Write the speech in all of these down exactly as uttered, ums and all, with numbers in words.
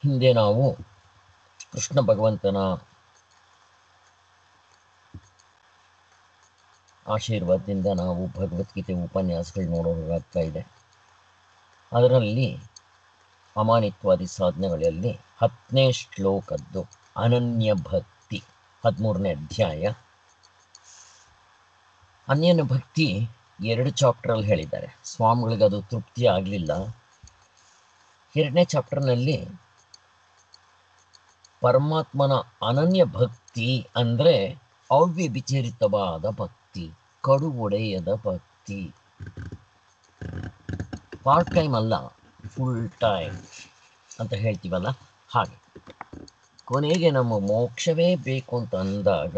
ಹಿಂದೆ ನಾವು ಕೃಷ್ಣ ಭಗವಂತನ ಆಶೀರ್ವಾದದಿಂದ ನಾವು ಭಗವದ್ಗೀತೆ ಉಪನ್ಯಾಸಗಳು ನೋಡೋದಾಗ್ತಾ ಇದೆ. ಅದರಲ್ಲಿ ಅಮಾನಿತ್ವಾದಿ ಸಾಧನೆಗಳಲ್ಲಿ ಹತ್ತನೇ ಶ್ಲೋಕದ್ದು ಅನನ್ಯ ಭಕ್ತಿ, ಹದಿಮೂರನೇ ಅಧ್ಯಾಯ. ಅನನ್ಯ ಭಕ್ತಿ ಎರಡು ಚಾಪ್ಟ್ರಲ್ಲಿ ಹೇಳಿದ್ದಾರೆ. ಸ್ವಾಮಿಗಳಿಗೆ ಅದು ತೃಪ್ತಿ ಆಗಲಿಲ್ಲ. ಎರಡನೇ ಚಾಪ್ಟರ್ನಲ್ಲಿ ಪರಮಾತ್ಮನ ಅನನ್ಯ ಭಕ್ತಿ ಅಂದರೆ ಅವ್ಯಭಿಚರಿತವಾದ ಭಕ್ತಿ, ಕಡು ಒಡೆಯದ ಭಕ್ತಿ, ಪಾರ್ಟ್ ಟೈಮ್ ಅಲ್ಲ, ಫುಲ್ ಟೈಮ್ ಅಂತ ಹೇಳ್ತೀವಲ್ಲ ಹಾಗೆ. ಕೊನೆಗೆ ನಮ್ಮ ಮೋಕ್ಷವೇ ಬೇಕು ಅಂತ ಅಂದಾಗ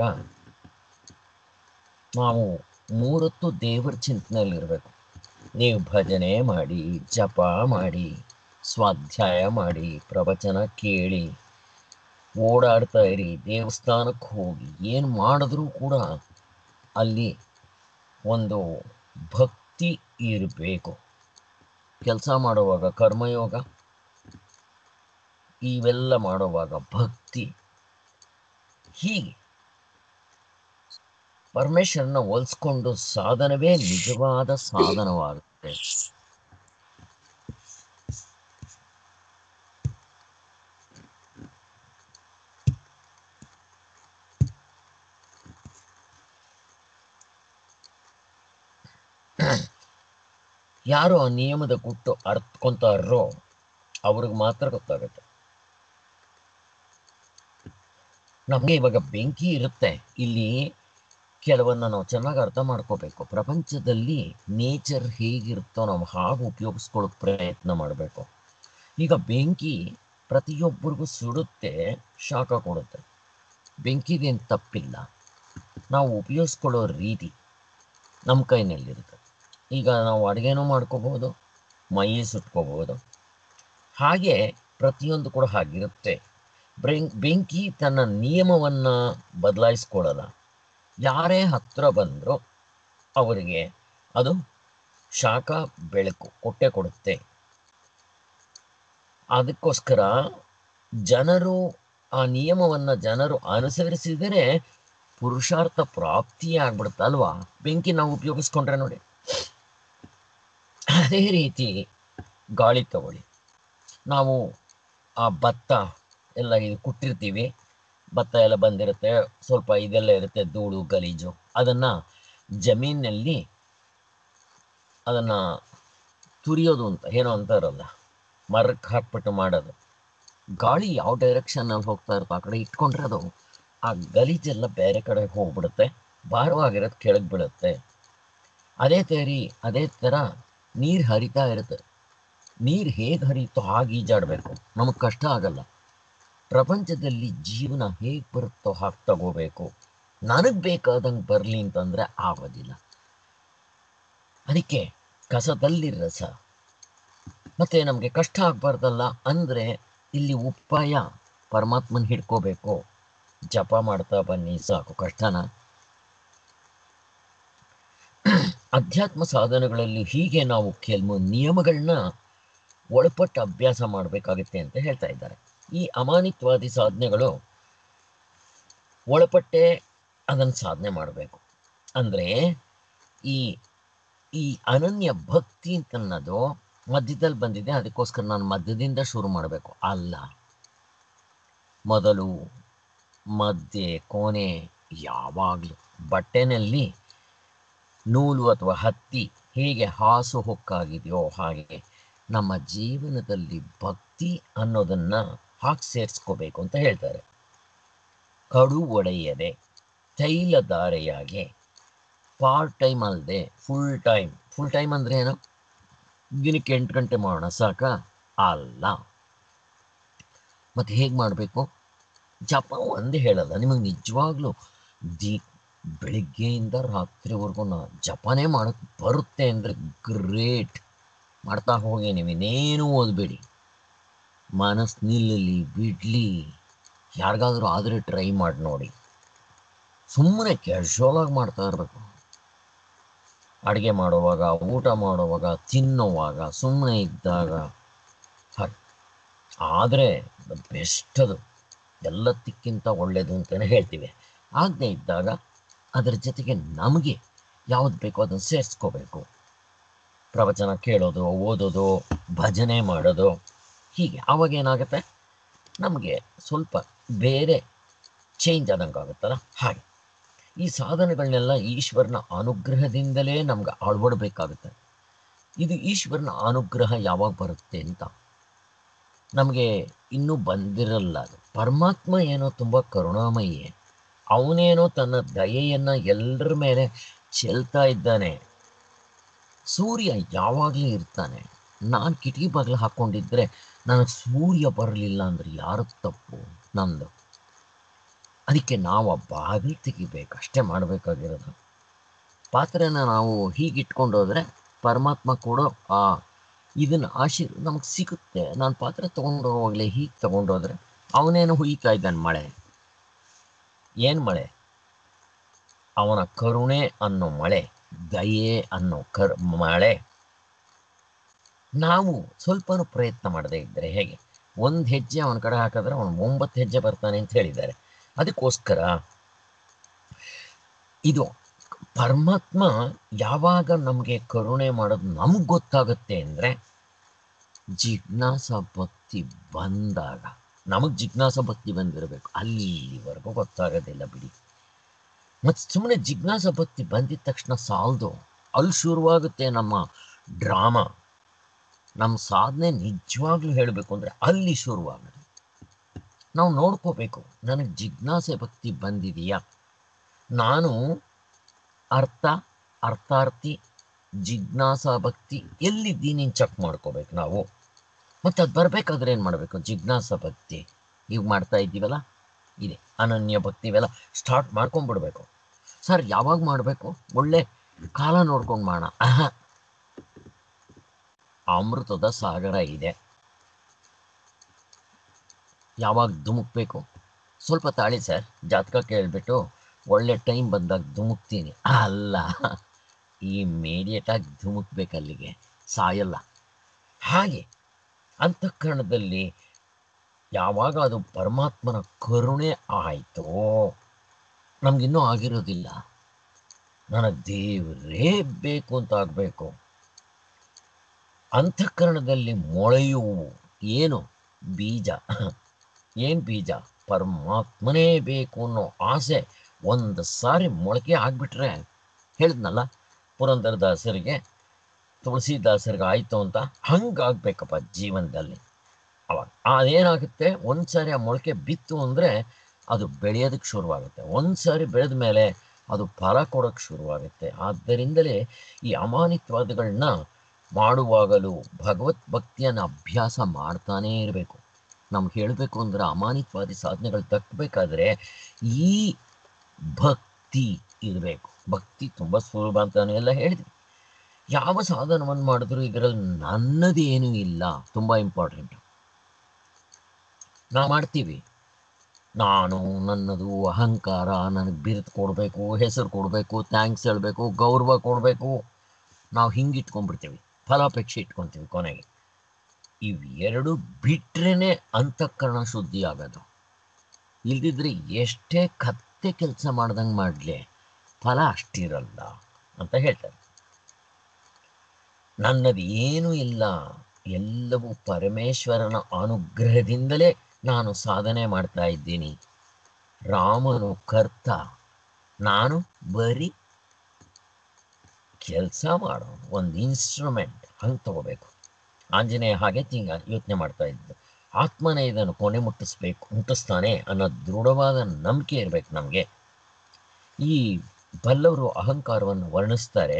ನಾವು ಮೂರೊತ್ತು ದೇವರ ಚಿಂತನೆಯಲ್ಲಿರಬೇಕು. ನೀವು ಭಜನೆ ಮಾಡಿ, ಜಪ ಮಾಡಿ, ಸ್ವಾಧ್ಯಾಯ ಮಾಡಿ, ಪ್ರವಚನ ಕೇಳಿ, ಓಡಾಡ್ತಾ ಇರಿ, ದೇವಸ್ಥಾನಕ್ಕೆ ಹೋಗಿ, ಏನು ಮಾಡಿದ್ರೂ ಕೂಡ ಅಲ್ಲಿ ಒಂದು ಭಕ್ತಿ ಇರಬೇಕು. ಕೆಲಸ ಮಾಡುವಾಗ ಕರ್ಮಯೋಗ, ಇವೆಲ್ಲ ಮಾಡುವಾಗ ಭಕ್ತಿ. ಹೀಗೆ ಪರಮೇಶ್ವರನ ಹೋಲಿಸ್ಕೊಂಡು ಸಾಧನವೇ ನಿಜವಾದ ಸಾಧನವಾಗುತ್ತೆ. ಯಾರು ಆ ನಿಯಮದ ಗುಟ್ಟು ಅರ್ಥಕೊಂತಾರೋ ಅವ್ರಿಗೆ ಮಾತ್ರ ಗೊತ್ತಾಗುತ್ತೆ. ನಮಗೆ ಇವಾಗ ಬೆಂಕಿ ಇರುತ್ತೆ, ಇಲ್ಲಿ ಕೆಲವನ್ನ ನಾವು ಚೆನ್ನಾಗಿ ಅರ್ಥ ಮಾಡ್ಕೋಬೇಕು. ಪ್ರಪಂಚದಲ್ಲಿ ನೇಚರ್ ಹೇಗಿರುತ್ತೋ ನಾವು ಹಾಗೆ ಉಪಯೋಗಿಸ್ಕೊಳ್ಳೋಕೆ ಪ್ರಯತ್ನ ಮಾಡಬೇಕು. ಈಗ ಬೆಂಕಿ ಪ್ರತಿಯೊಬ್ಬರಿಗೂ ಸುಡುತ್ತೆ, ಶಾಖ ಕೊಡುತ್ತೆ. ಬೆಂಕಿದೇನು ತಪ್ಪಿಲ್ಲ, ನಾವು ಉಪಯೋಗಿಸ್ಕೊಳ್ಳೋ ರೀತಿ ನಮ್ಮ ಕೈನಲ್ಲಿರುತ್ತೆ. ಈಗ ನಾವು ಅಡುಗೆನೂ ಮಾಡ್ಕೋಬಹುದು, ಮೈ ಸುಟ್ಕೋಬಹುದು. ಹಾಗೆ ಪ್ರತಿಯೊಂದು ಕೂಡ ಹಾಗಿರುತ್ತೆ. ಬೆಂಕಿ ತನ್ನ ನಿಯಮವನ್ನು ಬದಲಾಯಿಸ್ಕೊಳ್ಳಲ್ಲ. ಯಾರೇ ಹತ್ತಿರ ಬಂದರೂ ಅವರಿಗೆ ಅದು ಶಾಖ ಬೆಳಕು ಕೊಟ್ಟೆ ಕೊಡುತ್ತೆ. ಅದಕ್ಕೋಸ್ಕರ ಜನರು ಆ ನಿಯಮವನ್ನು ಜನರು ಅನುಸರಿಸಿದರೆ ಪುರುಷಾರ್ಥ ಪ್ರಾಪ್ತಿಯೇ ಆಗ್ಬಿಡುತ್ತಲ್ವಾ. ಬೆಂಕಿ ನಾವು ಉಪಯೋಗಿಸ್ಕೊಂಡ್ರೆ ನೋಡಿ. ಅದೇ ರೀತಿ ಗಾಳಿ ತಗೊಳ್ಳಿ, ನಾವು ಆ ಭತ್ತ ಎಲ್ಲ ಇದು ಕುಟ್ಟಿರ್ತೀವಿ, ಭತ್ತ ಎಲ್ಲ ಬಂದಿರುತ್ತೆ, ಸ್ವಲ್ಪ ಇದೆಲ್ಲ ಇರುತ್ತೆ, ಧೂಳು ಗಲೀಜು. ಅದನ್ನು ಜಮೀನಿನಲ್ಲಿ ಅದನ್ನು ತುರಿಯೋದು ಅಂತ ಏನೋ ಅಂತಾರಲ್ಲ, ಮರಕ್ಕೆ ಹಾಕ್ಬಿಟ್ಟು ಮಾಡೋದು. ಗಾಳಿ ಯಾವ ಡೈರೆಕ್ಷನ್ನಲ್ಲಿ ಹೋಗ್ತಾ ಇರುತ್ತೋ ಆ ಕಡೆ ಇಟ್ಕೊಂಡ್ರೆ ಅದು ಆ ಗಲೀಜೆಲ್ಲ ಬೇರೆ ಕಡೆ ಹೋಗ್ಬಿಡುತ್ತೆ, ಭಾರವಾಗಿರೋದು ಕೆಳಗೆ ಬೀಳುತ್ತೆ. ಅದೇ ತೇರಿ ಅದೇ ಥರ ನೀರು ಹರಿತಾ ಇರುತ್ತೆ. ನೀರು ಹೇಗೆ ಹರಿಯುತ್ತೋ ಹಾಗೆ ಈಜಾಡಬೇಕು, ನಮಗೆ ಕಷ್ಟ ಆಗಲ್ಲ. ಪ್ರಪಂಚದಲ್ಲಿ ಜೀವನ ಹೇಗೆ ಬರುತ್ತೋ ಹಾಗೆ ತಗೋಬೇಕು. ನನಗೆ ಬೇಕಾದಂಗೆ ಬರಲಿ ಅಂತಂದರೆ ಆಗೋದಿಲ್ಲ. ಅದಕ್ಕೆ ಕಸದಲ್ಲಿ ರಸ. ಮತ್ತು ನಮಗೆ ಕಷ್ಟ ಆಗಬಾರ್ದಲ್ಲ ಅಂದರೆ ಇಲ್ಲಿ ಉಪಾಯ ಪರಮಾತ್ಮನ ಹಿಡ್ಕೋಬೇಕು. ಜಪ ಮಾಡ್ತಾ ಬನ್ನಿ ಸಾಕು, ಕಷ್ಟನ. ಅಧ್ಯಾತ್ಮ ಸಾಧನೆಗಳಲ್ಲಿ ಹೀಗೆ ನಾವು ಕೆಲವು ನಿಯಮಗಳನ್ನ ಒಳಪಟ್ಟು ಅಭ್ಯಾಸ ಮಾಡಬೇಕಾಗುತ್ತೆ ಅಂತ ಹೇಳ್ತಾ ಇದ್ದಾರೆ. ಈ ಅಮಾನಿತ್ವಾದಿ ಸಾಧನೆಗಳು ಒಳಪಟ್ಟೆ ಅದನ್ನು ಸಾಧನೆ ಮಾಡಬೇಕು. ಅಂದರೆ ಈ ಈ ಅನನ್ಯ ಭಕ್ತಿ ಅಂತನ್ನೋದು ಮಧ್ಯದಲ್ಲಿ ಬಂದಿದೆ, ಅದಕ್ಕೋಸ್ಕರ ನಾನು ಮಧ್ಯದಿಂದ ಶುರು ಮಾಡಬೇಕು ಅಲ್ಲ. ಮೊದಲು ಮಧ್ಯೆ ಕೊನೆ ಯಾವಾಗಲೂ ಬಟ್ಟೆನಲ್ಲಿ ನೂಲು ಅಥವಾ ಹತ್ತಿ ಹೇಗೆ ಹಾಸು ಹೊಕ್ಕಾಗಿದೆಯೋ ಹಾಗೆ ನಮ್ಮ ಜೀವನದಲ್ಲಿ ಭಕ್ತಿ ಅನ್ನೋದನ್ನು ಹಾಕಿ ಸೇರಿಸ್ಕೋಬೇಕು ಅಂತ ಹೇಳ್ತಾರೆ. ಕಡು ಒಡೆಯದೆ ತೈಲಧಾರೆಯಾಗೆ, ಪಾರ್ಟ್ ಟೈಮ್ ಅಲ್ಲದೆ ಫುಲ್ ಟೈಮ್. ಫುಲ್ ಟೈಮ್ ಅಂದರೆ ಏನು? ದಿನಕ್ಕೆ ಎಂಟು ಗಂಟೆ ಮಾಡೋಣ ಸಾಕ ಅಲ್ಲ. ಮತ್ತು ಹೇಗೆ ಮಾಡಬೇಕು? ಜಪ ಒಂದೇ ಹೇಳಲ್ಲ, ನಿಮಗೆ ನಿಜವಾಗ್ಲೂ ದಿ ಬೆಳಿಗ್ಗೆಯಿಂದ ರಾತ್ರಿವರೆಗೂ ನಾ ಜಪನೇ ಮಾಡೋಕ್ಕೆ ಬರುತ್ತೆ ಅಂದರೆ ಗ್ರೇಟ್. ಮಾಡ್ತಾ ಹೋಗಿ, ನೀವಿನ್ನೇನು ಓದಬೇಡಿ, ಮನಸ್ಸು ನಿಲ್ಲಲಿ ಬಿಡಲಿ, ಯಾರಿಗಾದ್ರೂ ಆದರೆ ಟ್ರೈ ಮಾಡಿ ನೋಡಿ. ಸುಮ್ಮನೆ ಕ್ಯಾಶುವಲಾಗಿ ಮಾಡ್ತಾ ಇರಬೇಕು. ಅಡುಗೆ ಮಾಡುವಾಗ, ಊಟ ಮಾಡುವಾಗ, ತಿನ್ನುವಾಗ, ಸುಮ್ಮನೆ ಇದ್ದಾಗ ಹಾಗೆ ಆದರೆ ಬೆಸ್ಟ್ ಅದು, ಎಲ್ಲದಕ್ಕಿಂತ ಒಳ್ಳೆಯದು ಅಂತಲೇ ಹೇಳ್ತೀವಿ. ಆಗದೆ ಇದ್ದಾಗ ಅದರ ಜೊತೆಗೆ ನಮಗೆ ಯಾವುದು ಬೇಕೋ ಅದನ್ನು ಸೇರಿಸ್ಕೋಬೇಕು. ಪ್ರವಚನ ಕೇಳೋದು, ಓದೋದು, ಭಜನೆ ಮಾಡೋದು, ಹೀಗೆ ಆವಾಗ ಏನಾಗುತ್ತೆ, ನಮಗೆ ಸ್ವಲ್ಪ ಬೇರೆ ಚೇಂಜ್ ಆದಂಗೆ ಆಗುತ್ತಲ್ಲ. ಹಾಗೆ ಈ ಸಾಧನೆಗಳನ್ನೆಲ್ಲ ಈಶ್ವರನ ಅನುಗ್ರಹದಿಂದಲೇ ನಮ್ಗೆ ಅಳವಡಬೇಕಾಗುತ್ತೆ. ಇದು ಈಶ್ವರನ ಅನುಗ್ರಹ ಯಾವಾಗ ಬರುತ್ತೆ ಅಂತ ನಮಗೆ ಇನ್ನೂ ಬಂದಿರಲ್ಲ. ಅದು ಪರಮಾತ್ಮ ಏನೋ ತುಂಬ ಕರುಣಾಮಯಿ, ಅವನೇನೋ ತನ್ನ ದಯೆಯನ್ನು ಎಲ್ಲರ ಮೇಲೆ ಚೆಲ್ತಾ ಇದ್ದಾನೆ. ಸೂರ್ಯ ಯಾವಾಗಲೂ ಇರ್ತಾನೆ. ನಾನು ಕಿಟಕಿ ಬಾಗಿಲು ಹಾಕ್ಕೊಂಡಿದ್ರೆ ನನಗೆ ಸೂರ್ಯ ಬರಲಿಲ್ಲ ಅಂದರೆ ಯಾರು ತಪ್ಪು? ನಂದು. ಅದಕ್ಕೆ ನಾವು ಆ ಬಾಗಿಲು ತೆಗಿಬೇಕು, ಅಷ್ಟೇ ಮಾಡಬೇಕಾಗಿರೋದು. ಪಾತ್ರೆನ ನಾವು ಹೀಗಿಟ್ಕೊಂಡು ಹೋದರೆ ಪರಮಾತ್ಮ ಕೊಡೋ ಆ ಇದನ್ನು ಆಶೀರ್ ನಮಗೆ ಸಿಗುತ್ತೆ. ನಾನು ಪಾತ್ರೆ ತೊಗೊಂಡು ಹೋಗಲಿ ಹೀಗೆ ತೊಗೊಂಡೋದ್ರೆ ಅವನೇನು ಹುಯ್ತಾ ಇದ್ದಾನೆ. ಮಳೆ ಏನು ಮಳೆ? ಅವನ ಕರುಣೆ ಅನ್ನೋ ಮಳೆ, ದಯೆ ಅನ್ನೋ ಕರ್ ಮಳೆ. ನಾವು ಸ್ವಲ್ಪನೂ ಪ್ರಯತ್ನ ಮಾಡದೇ ಇದ್ದರೆ ಹೇಗೆ? ಒಂದು ಹೆಜ್ಜೆ ಅವನ ಕಡೆ ಹಾಕಿದ್ರೆ ಅವನು ಒಂಬತ್ತು ಹೆಜ್ಜೆ ಬರ್ತಾನೆ ಅಂತ ಹೇಳಿದ್ದಾರೆ. ಅದಕ್ಕೋಸ್ಕರ ಇದು ಪರಮಾತ್ಮ ಯಾವಾಗ ನಮಗೆ ಕರುಣೆ ಮಾಡೋದು ನಮ್ಗೆ ಗೊತ್ತಾಗುತ್ತೆ ಅಂದರೆ ಜಿಜ್ಞಾಸ ಭಕ್ತಿ ಬಂದಾಗ. ನಮಗೆ ಜಿಜ್ಞಾಸ ಭಕ್ತಿ ಬಂದಿರಬೇಕು, ಅಲ್ಲಿವರೆಗೂ ಗೊತ್ತಾಗೋದಿಲ್ಲ ಬಿಡಿ. ಮತ್ತು ಸುಮ್ಮನೆ ಜಿಜ್ಞಾಸ ಭಕ್ತಿ ಬಂದಿದ ತಕ್ಷಣ ಸಾಲದು, ಅಲ್ಲಿ ಶುರುವಾಗುತ್ತೆ ನಮ್ಮ ಡ್ರಾಮಾ. ನಮ್ಮ ಸಾಧನೆ ನಿಜವಾಗ್ಲೂ ಹೇಳಬೇಕು ಅಂದರೆ ಅಲ್ಲಿ ಶುರುವಾಗುತ್ತೆ. ನಾವು ನೋಡ್ಕೋಬೇಕು, ನನಗೆ ಜಿಜ್ಞಾಸೆ ಭಕ್ತಿ ಬಂದಿದೆಯಾ, ನಾನು ಅರ್ಥ ಅರ್ಥಾರ್ಥಿ ಜಿಜ್ಞಾಸಾ ಭಕ್ತಿ ಎಲ್ಲಿದ್ದೀನಿ ಚೆಕ್ ಮಾಡ್ಕೋಬೇಕು ನಾವು. ಮತ್ತು ಅದು ಬರಬೇಕಾದ್ರೆ ಏನು ಮಾಡಬೇಕು? ಜಿಜ್ಞಾಸಾ ಭಕ್ತಿ ಈಗ ಮಾಡ್ತಾ ಇದ್ದೀವಲ್ಲ, ಇದೆ ಅನನ್ಯ ಭಕ್ತಿ, ಇವೆಲ್ಲ ಸ್ಟಾರ್ಟ್ ಮಾಡ್ಕೊಂಡ್ಬಿಡ್ಬೇಕು. ಸರ್ ಯಾವಾಗ ಮಾಡಬೇಕು? ಒಳ್ಳೆ ಕಾಲ ನೋಡ್ಕೊಂಡು ಮಾಡೋಣ. ಆಹಾ, ಅಮೃತದ ಸಾಗರ ಇದೆ, ಯಾವಾಗ ಧುಮುಕ್ಬೇಕು? ಸ್ವಲ್ಪ ತಾಳಿ ಸರ್, ಜಾತಕ ಕೇಳಿಬಿಟ್ಟು ಒಳ್ಳೆ ಟೈಮ್ ಬಂದಾಗ ಧುಮುಕ್ತೀನಿ ಅಲ್ಲ, ಇಮ್ಮಿಡಿಯೇಟಾಗಿ ಧುಮುಕ್ಬೇಕು, ಅಲ್ಲಿಗೆ ಸಾಯಲ್ಲ. ಹಾಗೆ ಅಂತಃಕರಣದಲ್ಲಿ ಯಾವಾಗ ಅದು ಪರಮಾತ್ಮನ ಕರುಣೆ ಆಯಿತೋ, ನಮಗಿನ್ನೂ ಆಗಿರೋದಿಲ್ಲ, ನನಗೆ ದೇವರೇ ಬೇಕು ಅಂತ ಆಗಬೇಕು. ಅಂತಃಕರಣದಲ್ಲಿ ಮೊಳೆಯುವು ಏನು ಬೀಜ, ಏನು ಬೀಜ? ಪರಮಾತ್ಮನೇ ಬೇಕು ಅನ್ನೋ ಆಸೆ ಒಂದು ಸಾರಿ ಮೊಳಕೆ ಆಗಿಬಿಟ್ರೆ, ಹೇಳಿದ್ನಲ್ಲ ಪುರಂದರದಾಸರಿಗೆ ತುಳಸಿದಾಸರಿಗೆ ಆಯಿತು ಅಂತ, ಹಂಗಾಗಬೇಕಪ್ಪ ಜೀವನದಲ್ಲಿ. ಅವಾಗ ಅದೇನಾಗುತ್ತೆ, ಒಂದು ಸಾರಿ ಆ ಮೊಳಕೆ ಬಿತ್ತು ಅಂದರೆ ಅದು ಬೆಳೆಯೋದಕ್ಕೆ ಶುರುವಾಗುತ್ತೆ. ಒಂದು ಸಾರಿ ಬೆಳೆದ ಮೇಲೆ ಅದು ಫಲ ಕೊಡೋಕ್ಕೆ ಶುರುವಾಗುತ್ತೆ. ಆದ್ದರಿಂದಲೇ ಈ ಅಮಾನಿತ್ವಾದಗಳನ್ನ ಮಾಡುವಾಗಲೂ ಭಗವತ್ ಭಕ್ತಿಯನ್ನು ಅಭ್ಯಾಸ ಮಾಡ್ತಾನೇ ಇರಬೇಕು. ನಮ್ಗೆ ಹೇಳಬೇಕು ಅಂದರೆ ಅಮಾನಿತ್ವಾದಿ ಸಾಧನೆಗಳು ದಕ್ಕಬೇಕಾದ್ರೆ ಈ ಭಕ್ತಿ ಇರಬೇಕು. ಭಕ್ತಿ ತುಂಬ ಸುಲಭ ಅಂತಾನೆ ಎಲ್ಲ ಹೇಳಿದ್ವಿ. ಯಾವ ಸಾಧನವನ್ನು ಮಾಡಿದ್ರು ಇದರಲ್ಲಿ ನನ್ನದೇನೂ ಇಲ್ಲ, ತುಂಬ ಇಂಪಾರ್ಟೆಂಟ್. ನಾವು ಮಾಡ್ತೀವಿ, ನಾನು ನನ್ನದು ಅಹಂಕಾರ, ನನಗೆ ಬಿರುದು ಕೊಡಬೇಕು, ಹೆಸರು ಕೊಡಬೇಕು, ಥ್ಯಾಂಕ್ಸ್ ಹೇಳಬೇಕು, ಗೌರವ ಕೊಡಬೇಕು, ನಾವು ಹಿಂಗೆ ಇಟ್ಕೊಂಡ್ಬಿಡ್ತೀವಿ, ಫಲಾಪೇಕ್ಷೆ ಇಟ್ಕೊತೀವಿ. ಕೊನೆಗೆ ಇವೆರಡು ಬಿಟ್ರೇ ಅಂತಃಕರಣ ಶುದ್ಧಿ ಆಗೋದು. ಇಲ್ದಿದ್ರೆ ಎಷ್ಟೇ ಕತ್ತೆ ಕೆಲಸ ಮಾಡ್ದಂಗೆ ಮಾಡಲಿ ಫಲ ಅಷ್ಟಿರಲ್ಲ ಅಂತ ಹೇಳ್ತಾರೆ. ನನ್ನದು ಏನೂ ಇಲ್ಲ, ಎಲ್ಲವೂ ಪರಮೇಶ್ವರನ ಅನುಗ್ರಹದಿಂದಲೇ ನಾನು ಸಾಧನೆ ಮಾಡ್ತಾ ಇದ್ದೀನಿ. ರಾಮನು ಕರ್ತ, ನಾನು ಬರೀ ಕೆಲಸ ಮಾಡೋ ಒಂದು ಇನ್ಸ್ಟ್ರೂಮೆಂಟ್, ಹಂಗೆ ತಗೋಬೇಕು. ಆಂಜನೇಯ ಹಾಗೆ ತಿಂಗ ಯೋಚನೆ ಮಾಡ್ತಾ ಇದ್ದು, ಆತ್ಮನೇ ಇದನ್ನು ಕೊನೆ ಮುಟ್ಟಿಸ್ಬೇಕು, ಮುಟ್ಟಿಸ್ತಾನೆ ಅನ್ನೋ ದೃಢವಾದ ನಂಬಿಕೆ ಇರಬೇಕು ನಮಗೆ. ಈ ಬಲ್ಲವರು ಅಹಂಕಾರವನ್ನು ವರ್ಣಿಸ್ತಾರೆ.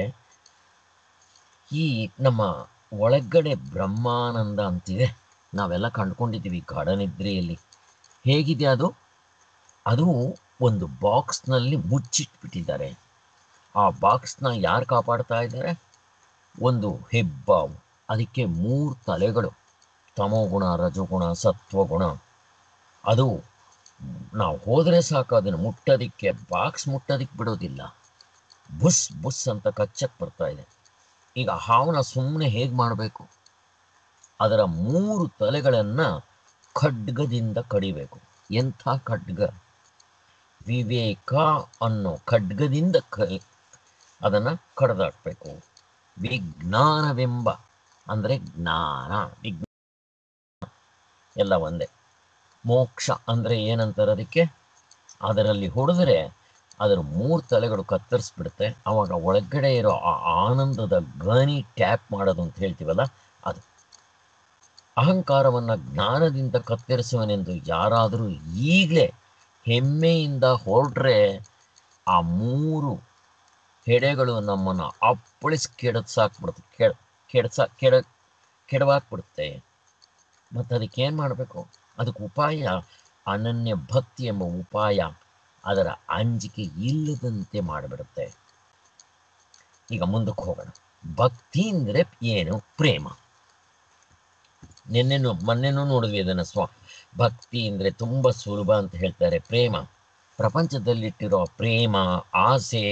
ಈ ನಮ್ಮ ಒಳಗಡೆ ಬ್ರಹ್ಮಾನಂದ ಅಂತಿದೆ, ನಾವೆಲ್ಲ ಕಂಡುಕೊಂಡಿದ್ದೀವಿ ಗಾಢನಿದ್ರೆಯಲ್ಲಿ. ಹೇಗಿದೆ ಅದು? ಅದು ಒಂದು ಬಾಕ್ಸ್ನಲ್ಲಿ ಮುಚ್ಚಿಟ್ಬಿಟ್ಟಿದ್ದಾರೆ. ಆ ಬಾಕ್ಸ್ನ ಯಾರು ಕಾಪಾಡ್ತಾ ಇದ್ದಾರೆ? ಒಂದು ಹೆಬ್ಬಾವು. ಅದಕ್ಕೆ ಮೂರು ತಲೆಗಳು, ತಮೋಗುಣ, ರಜೋಗುಣ, ಸತ್ವಗುಣ. ಅದು ನಾವು ಹೋದರೆ ಸಾಕು, ಅದನ್ನು ಮುಟ್ಟೋದಕ್ಕೆ, ಬಾಕ್ಸ್ ಮುಟ್ಟೋದಕ್ಕೆ ಬಿಡೋದಿಲ್ಲ. ಬುಸ್ ಬುಸ್ ಅಂತ ಕಚ್ಚಕ್ಕೆ ಬರ್ತಾ ಇದೆ. ಈಗ ಹಾವನ್ನ ಸುಮ್ಮನೆ ಹೇಗೆ ಮಾಡಬೇಕು? ಅದರ ಮೂರು ತಲೆಗಳನ್ನು ಖಡ್ಗದಿಂದ ಕಡಿಬೇಕು. ಎಂಥ ಖಡ್ಗ? ವಿವೇಕ ಅನ್ನೋ ಖಡ್ಗದಿಂದ ಕ ಅದನ್ನು ಕಡ್ದಾಕ್ಬೇಕು. ವಿಜ್ಞಾನವೆಂಬ ಅಂದರೆ ಜ್ಞಾನ, ವಿಜ್ಞಾನ ಎಲ್ಲ ಒಂದೇ. ಮೋಕ್ಷ ಅಂದರೆ ಏನಂತಾರೆ ಅದಕ್ಕೆ? ಅದರಲ್ಲಿ ಹೊಡೆದ್ರೆ ಅದರ ಮೂರು ತಲೆಗಳು ಕತ್ತರಿಸ್ಬಿಡುತ್ತೆ. ಆವಾಗ ಒಳಗಡೆ ಇರೋ ಆ ಆನಂದದ ಗಣಿ ಟ್ಯಾಪ್ ಮಾಡೋದು ಅಂತ ಹೇಳ್ತೀವಲ್ಲ ಅದು. ಅಹಂಕಾರವನ್ನು ಜ್ಞಾನದಿಂದ ಕತ್ತರಿಸುವನೆಂದು ಯಾರಾದರೂ ಈಗಲೇ ಹೆಮ್ಮೆಯಿಂದ ಹೊರಟ್ರೆ ಆ ಮೂರು ಹೆಡೆಗಳು ನಮ್ಮನ್ನು ಅಪ್ಪಳಿಸಿ ಕೆಡಸಾಕ್ಬಿಡುತ್ತೆ, ಕೆಡ ಕೆಡ್ಸ ಕೆಡ ಕೆಡವಾಕ್ಬಿಡುತ್ತೆ. ಮತ್ತು ಅದಕ್ಕೇನು ಮಾಡಬೇಕು? ಅದಕ್ಕೆ ಉಪಾಯ ಅನನ್ಯ ಭಕ್ತಿ ಎಂಬ ಉಪಾಯ ಅದರ ಅಂಜಿಕೆ ಇಲ್ಲದಂತೆ ಮಾಡಿಬಿಡುತ್ತೆ. ಈಗ ಮುಂದಕ್ಕೆ ಹೋಗೋಣ. ಭಕ್ತಿ ಅಂದರೆ ಏನು? ಪ್ರೇಮ. ನಿನ್ನೆನೂ ಮೊನ್ನೆನೂ ನೋಡಿದ್ವಿ ಅದನ್ನು. ಸ್ವ ಭಕ್ತಿ ಅಂದರೆ ತುಂಬ ಸುಲಭ ಅಂತ ಹೇಳ್ತಾರೆ. ಪ್ರೇಮ, ಪ್ರಪಂಚದಲ್ಲಿಟ್ಟಿರೋ ಪ್ರೇಮ, ಆಸೆ,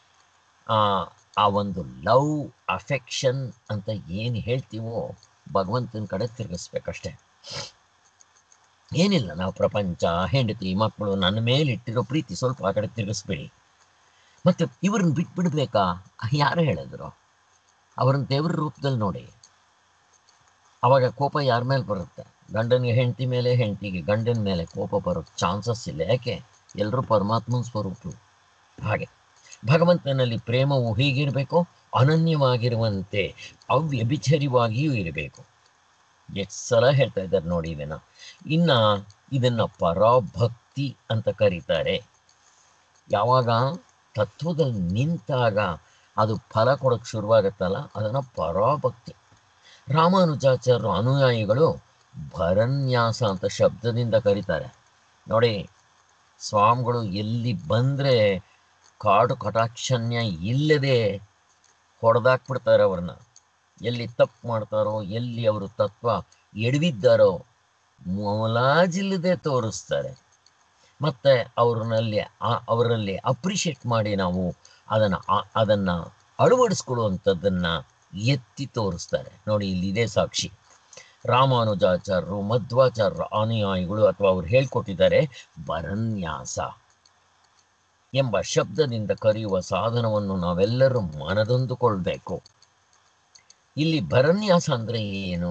ಆ ಒಂದು ಲವ್, ಅಫೆಕ್ಷನ್ ಅಂತ ಏನು ಹೇಳ್ತೀವೋ ಭಗವಂತನ ಕಡೆ ತಿರುಗಿಸ್ಬೇಕಷ್ಟೆ. ಏನಿಲ್ಲ, ನಾವು ಪ್ರಪಂಚ, ಹೆಂಡತಿ, ಮಕ್ಕಳು, ನನ್ನ ಮೇಲೆ ಇಟ್ಟಿರೋ ಪ್ರೀತಿ ಸ್ವಲ್ಪ ಆ ಕಡೆ ತಿರುಗಿಸ್ಬೇಡಿ. ಮತ್ತು ಇವ್ರನ್ನ ಬಿಟ್ಬಿಡ್ಬೇಕಾ? ಯಾರು ಹೇಳಿದ್ರು? ಅವ್ರನ್ನ ದೇವ್ರ ರೂಪದಲ್ಲಿ ನೋಡಿ. ಅವಾಗ ಕೋಪ ಯಾರ ಮೇಲೆ ಬರುತ್ತೆ? ಗಂಡನಿಗೆ ಹೆಂಡತಿ ಮೇಲೆ, ಹೆಂಡತಿಗೆ ಗಂಡನ ಮೇಲೆ ಕೋಪ ಬರೋ ಚಾನ್ಸಸ್ ಇಲ್ಲ. ಯಾಕೆ? ಎಲ್ಲರೂ ಪರಮಾತ್ಮನ ಸ್ವರೂಪರು. ಹಾಗೆ ಭಗವಂತನಲ್ಲಿ ಪ್ರೇಮವು ಹೀಗಿರಬೇಕು, ಅನನ್ಯವಾಗಿರುವಂತೆ ಅವ್ಯಭಿಚರಿವಾಗಿಯೂ ಇರಬೇಕು. ಎಷ್ಟು ಸಲ ಹೇಳ್ತಾ ಇದ್ದಾರೆ ನೋಡಿ ಇದನ್ನು. ಇನ್ನು ಇದನ್ನು ಪರಾಭಕ್ತಿ ಅಂತ ಕರೀತಾರೆ. ಯಾವಾಗ ತತ್ವದಲ್ಲಿ ನಿಂತಾಗ ಅದು ಫಲ ಕೊಡೋಕ್ಕೆ ಶುರುವಾಗುತ್ತಲ್ಲ, ಅದನ್ನು ಪರಾಭಕ್ತಿ. ರಾಮಾನುಜಾಚಾರ್ಯರು ಅನುಯಾಯಿಗಳು ಭರನ್ಯಾಸ ಅಂತ ಶಬ್ದದಿಂದ ಕರೀತಾರೆ ನೋಡಿ. ಸ್ವಾಮಿಗಳು ಎಲ್ಲಿ ಬಂದರೆ ಕಾಡು ಕಟಾಕ್ಷಣ್ಯ ಇಲ್ಲದೆ ಹೊಡೆದಾಕ್ಬಿಡ್ತಾರೆ ಅವ್ರನ್ನ. ಎಲ್ಲಿ ತಪ್ಪು ಮಾಡ್ತಾರೋ, ಎಲ್ಲಿ ಅವರು ತತ್ವ ಎಡವಿದ್ದಾರೋ ಮೊಲಾಜಿಲ್ಲದೆ ತೋರಿಸ್ತಾರೆ. ಮತ್ತು ಅವ್ರನ್ನಲ್ಲಿ ಅವರಲ್ಲಿ ಅಪ್ರಿಷಿಯೇಟ್ ಮಾಡಿ ನಾವು ಅದನ್ನು ಅದನ್ನು ಅಳವಡಿಸ್ಕೊಳ್ಳುವಂಥದ್ದನ್ನು ಎತ್ತಿ ತೋರಿಸ್ತಾರೆ ನೋಡಿ. ಇಲ್ಲಿದೆ ಸಾಕ್ಷಿ. ರಾಮಾನುಜಾಚಾರ್ಯರು, ಮಧ್ವಾಚಾರ್ಯರ ಅನುಯಾಯಿಗಳು ಅಥವಾ ಅವ್ರು ಹೇಳ್ಕೊಟ್ಟಿದ್ದಾರೆ ಭರನ್ಯಾಸ ಎಂಬ ಶಬ್ದದಿಂದ ಕರೆಯುವ ಸಾಧನವನ್ನು ನಾವೆಲ್ಲರೂ ಮನದೊಂದುಕೊಳ್ಬೇಕು. ಇಲ್ಲಿ ಭರನ್ಯಾಸ ಅಂದರೆ ಏನು?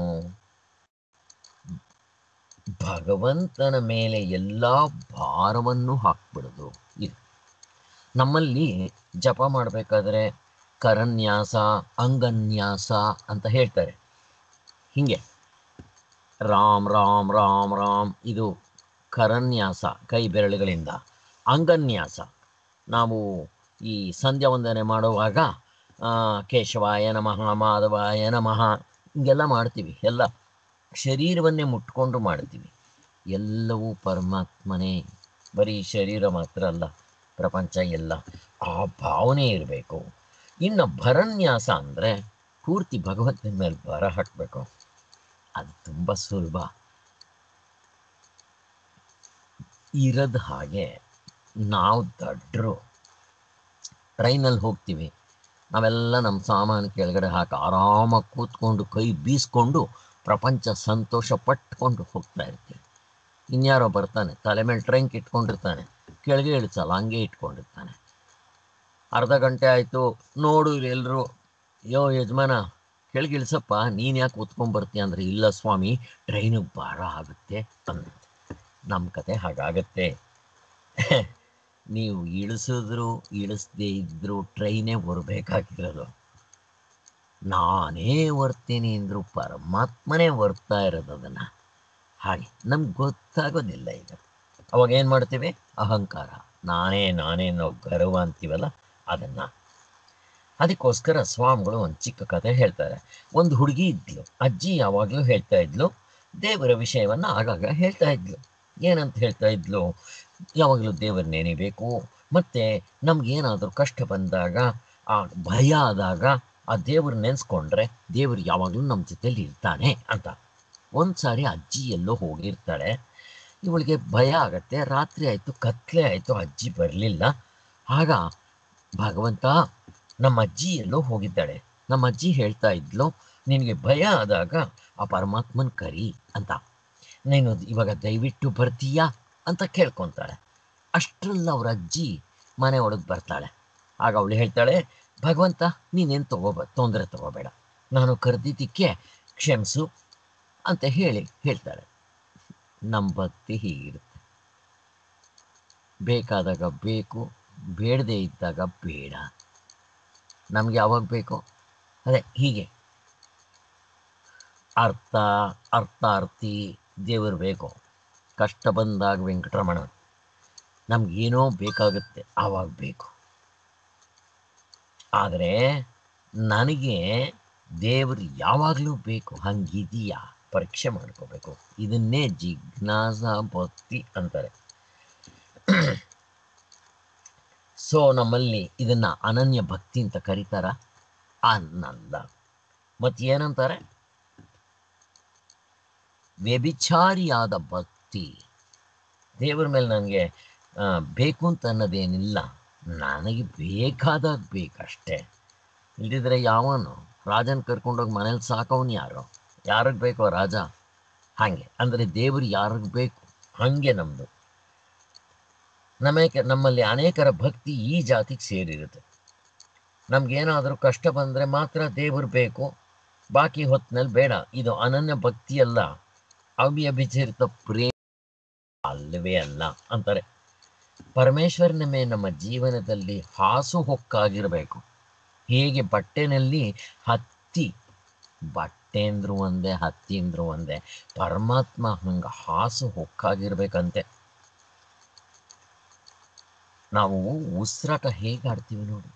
ಭಗವಂತನ ಮೇಲೆ ಎಲ್ಲ ಭಾರವನ್ನು ಹಾಕ್ಬಿಡೋದು. ಇದು ನಮ್ಮಲ್ಲಿ ಜಪ ಮಾಡಬೇಕಾದ್ರೆ ಕರನ್ಯಾಸ, ಅಂಗನ್ಯಾಸ ಅಂತ ಹೇಳ್ತಾರೆ. ಹೀಗೆ ರಾಮ್ ರಾಮ್ ರಾಮ್ ರಾಮ್ ಇದು ಕರನ್ಯಾಸ, ಕೈ ಬೆರಳುಗಳಿಂದ. ಅಂಗನ್ಯಾಸ ನಾವು ಈ ಸಂಧ್ಯಾ ವಂದನೆ ಮಾಡುವಾಗ ಕೇಶವಾಯ ನಮಃ, ಮಾಧವಾಯ ನಮಃ ಹಿಂಗೆಲ್ಲ ಮಾಡ್ತೀವಿ. ಎಲ್ಲ ಶರೀರವನ್ನೇ ಮುಟ್ಕೊಂಡು ಮಾಡ್ತೀವಿ. ಎಲ್ಲವೂ ಪರಮಾತ್ಮನೇ, ಬರೀ ಶರೀರ ಮಾತ್ರ ಅಲ್ಲ, ಪ್ರಪಂಚ ಎಲ್ಲ. ಆ ಭಾವನೆ ಇರಬೇಕು. ಇನ್ನು ಭರನ್ಯಾಸ ಅಂದರೆ ಪೂರ್ತಿ ಭಗವಂತನ ಮೇಲೆ ಬರ ಹಾಕಬೇಕು. ಅದು ತುಂಬ ಸುಲಭ ಇರೋದು. ಹಾಗೆ ನಾವು ದಡ್ಡರು ಟ್ರೈನಲ್ಲಿ ಹೋಗ್ತೀವಿ, ನಾವೆಲ್ಲ ನಮ್ಮ ಸಾಮಾನು ಕೆಳಗಡೆ ಹಾಕಿ ಆರಾಮಾಗಿ ಕೂತ್ಕೊಂಡು ಕೈ ಬೀಸ್ಕೊಂಡು ಪ್ರಪಂಚ ಸಂತೋಷ ಪಟ್ಕೊಂಡು ಹೋಗ್ತಾ ಇರ್ತೀವಿ. ಇನ್ಯಾರೋ ಬರ್ತಾನೆ, ತಲೆ ಮೇಲೆ ಟ್ರಂಕ್ ಇಟ್ಕೊಂಡಿರ್ತಾನೆ, ಕೆಳಗೆ ಇಳಿಸಲ್ಲ, ಹಂಗೆ ಇಟ್ಕೊಂಡಿರ್ತಾನೆ. ಅರ್ಧ ಗಂಟೆ ಆಯಿತು, ನೋಡು ಎಲ್ಲರೂ, ಯೋ ಯಜಮಾನ ಕೆಳಗೆ ಇಳಿಸಪ್ಪ, ನೀನು ಯಾಕೆ ಕೂತ್ಕೊಂಡ್ಬರ್ತೀಯ ಅಂದರೆ, ಇಲ್ಲ ಸ್ವಾಮಿ ಟ್ರೈನಿಗೆ ಭಾರ ಆಗುತ್ತೆ ಅಂದ. ನಮ್ಮ ಕತೆ ಹಾಗಾಗತ್ತೆ. ನೀವು ಇಳಿಸಿದ್ರು ಇಳಿಸದೇ ಇದ್ದರೂ ಟ್ರೈನೇ ಬರಬೇಕಾಗಿರೋದು. ನಾನೇ ಬರ್ತೀನಿ ಅಂದರೂ ಪರಮಾತ್ಮನೇ ಬರ್ತಾ ಇರೋದು ಅದನ್ನು. ಹಾಗೆ ನಮ್ಗೆ ಗೊತ್ತಾಗೋದಿಲ್ಲ. ಈಗ ಅವಾಗ ಏನು ಮಾಡ್ತೀವಿ? ಅಹಂಕಾರ, ನಾನೇ ನಾನೇ ನಾವು ಗರ್ವ ಅಂತೀವಲ್ಲ ಅದನ್ನು. ಅದಕ್ಕೋಸ್ಕರ ಸ್ವಾಮಿಗಳು ಒಂದು ಚಿಕ್ಕ ಕಥೆ ಹೇಳ್ತಾರೆ. ಒಂದು ಹುಡುಗಿ ಇದ್ಲು, ಅಜ್ಜಿ ಯಾವಾಗಲೂ ಹೇಳ್ತಾ ಇದ್ಲು, ದೇವರ ವಿಷಯವನ್ನು ಆಗಾಗ ಹೇಳ್ತಾ ಇದ್ಲು. ಏನಂತ ಹೇಳ್ತಾ ಇದ್ಲು? ಯಾವಾಗಲೂ ದೇವರ ನೆನೆಬೇಕು, ಮತ್ತು ನಮಗೇನಾದರೂ ಕಷ್ಟ ಬಂದಾಗ, ಆ ಭಯ ಆದಾಗ ಆ ದೇವ್ರು ನೆನೆಸ್ಕೊಂಡ್ರೆ ದೇವರು ಯಾವಾಗಲೂ ನಮ್ಮ ಜೊತೆಲಿ ಇರ್ತಾನೆ ಅಂತ. ಒಂದು ಸಾರಿ ಅಜ್ಜಿ ಎಲ್ಲೋ ಹೋಗಿರ್ತಾಳೆ, ಇವಳಿಗೆ ಭಯ ಆಗತ್ತೆ. ರಾತ್ರಿ ಆಯಿತು, ಕತ್ಲೆ ಆಯಿತು, ಅಜ್ಜಿ ಬರಲಿಲ್ಲ. ಆಗ ಭಗವಂತ, ನಮ್ಮ ಅಜ್ಜಿ ಎಲ್ಲೋ ಹೋಗಿದ್ದಾಳೆ, ನಮ್ಮ ಅಜ್ಜಿ ಹೇಳ್ತಾ ಇದ್ಲು ನಿನಗೆ ಭಯ ಆದಾಗ ಆ ಪರಮಾತ್ಮನ ಕರಿ ಅಂತ. ನೀನು ಇವಾಗ ದಯವಿಟ್ಟು ಬರ್ತೀಯಾ ಅಂತ ಕೇಳ್ಕೊತಾಳೆ. ಅಷ್ಟರಲ್ಲಿ ಅವ್ರ ಅಜ್ಜಿ ಮನೆ ಒಳಗೆ ಬರ್ತಾಳೆ. ಆಗ ಅವಳು ಹೇಳ್ತಾಳೆ, ಭಗವಂತ ನೀನೇನು ತಗೋಬ ತೊಂದರೆ ತಗೋಬೇಡ, ನಾನು ಕರೆದಿದ್ದಕ್ಕೆ ಕ್ಷಮಿಸು ಅಂತ ಹೇಳಿ ಹೇಳ್ತಾಳೆ. ನಮ್ಮ ಭಕ್ತಿ ಹೀಗಿರುತ್ತೆ, ಬೇಕಾದಾಗ ಬೇಕು, ಬೇಡದೇ ಇದ್ದಾಗ ಬೇಡ. ನಮ್ಗೆ ಯಾವಾಗ ಬೇಕು ಅದೇ ಹೀಗೆ ಅರ್ಥ ಅರ್ಥಾರ್ಥಿ ದೇವರು ಬೇಕು. ಕಷ್ಟ ಬಂದಾಗ ವೆಂಕಟರಮಣ, ನಮ್ಗೇನೋ ಬೇಕಾಗುತ್ತೆ ಆವಾಗ ಬೇಕು. ಆದರೆ ನನಗೆ ದೇವರು ಯಾವಾಗಲೂ ಬೇಕು, ಹಂಗಿದೆಯಾ ಪರೀಕ್ಷೆ ಮಾಡ್ಕೋಬೇಕು. ಇದನ್ನೇ ಜಿಜ್ಞಾಸ ಭಕ್ತಿ ಅಂತಾರೆ. ಸೊ ನಮ್ಮಲ್ಲಿ ಇದನ್ನ ಅನನ್ಯ ಭಕ್ತಿ ಅಂತ ಕರೀತಾರ? ಅನ್ನಲ್ಲ. ಮತ್ತೆ ಏನಂತಾರೆ? ವ್ಯಭಿಚಾರಿಯಾದ ಭಕ್ತಿ. ದೇವರ ಮೇಲೆ ನನಗೆ ಬೇಕು ಅಂತ ಅನ್ನೋದೇನಿಲ್ಲ, ನನಗೆ ಬೇಕಾದಾಗ ಬೇಕಷ್ಟೇ. ಇಲ್ದಿದ್ರೆ ಯಾವನು ರಾಜನ ಕರ್ಕೊಂಡೋಗಿ ಮನೇಲಿ ಸಾಕವನು ಯಾರು? ಯಾರಿಗೆ ಬೇಕೋ ರಾಜ? ಹಾಗೆ ಅಂದರೆ ದೇವರು ಯಾರಿಗೆ ಬೇಕು ಹಾಗೆ ನಮ್ಮದು. ನಮಗೆ ನಮ್ಮಲ್ಲಿ ಅನೇಕರ ಭಕ್ತಿ ಈ ಜಾತಿಗೆ ಸೇರಿರುತ್ತೆ. ನಮಗೇನಾದರೂ ಕಷ್ಟ ಬಂದರೆ ಮಾತ್ರ ದೇವರು ಬೇಕು, ಬಾಕಿ ಹೊತ್ತಿನಲ್ಲಿ ಬೇಡ. ಇದು ಅನನ್ಯ ಭಕ್ತಿ ಅಲ್ಲ, ಅವ್ಯಭಿಚರಿತ ಪ್ರೇಮ ಅಲ್ಲವೇ ಅಲ್ಲ ಅಂತಾರೆ. ಪರಮೇಶ್ವರನ ಮೇಲೆ ನಮ್ಮ ಜೀವನದಲ್ಲಿ ಹಾಸು ಹೊಕ್ಕಾಗಿರಬೇಕು. ಹೇಗೆ ಬಟ್ಟೆನಲ್ಲಿ ಹತ್ತಿ, ಬಟ್ಟೆ ಅಂದ್ರು ಒಂದೇ, ಹತ್ತಿ ಅಂದ್ರು ಒಂದೇ, ಪರಮಾತ್ಮ ಹಂಗೆ ಹಾಸು ಹೊಕ್ಕಾಗಿರ್ಬೇಕಂತೆ. ನಾವು ಉಸಿರಾಟ ಹೇಗೆ ಆಡ್ತೀವಿ ನೋಡಿ,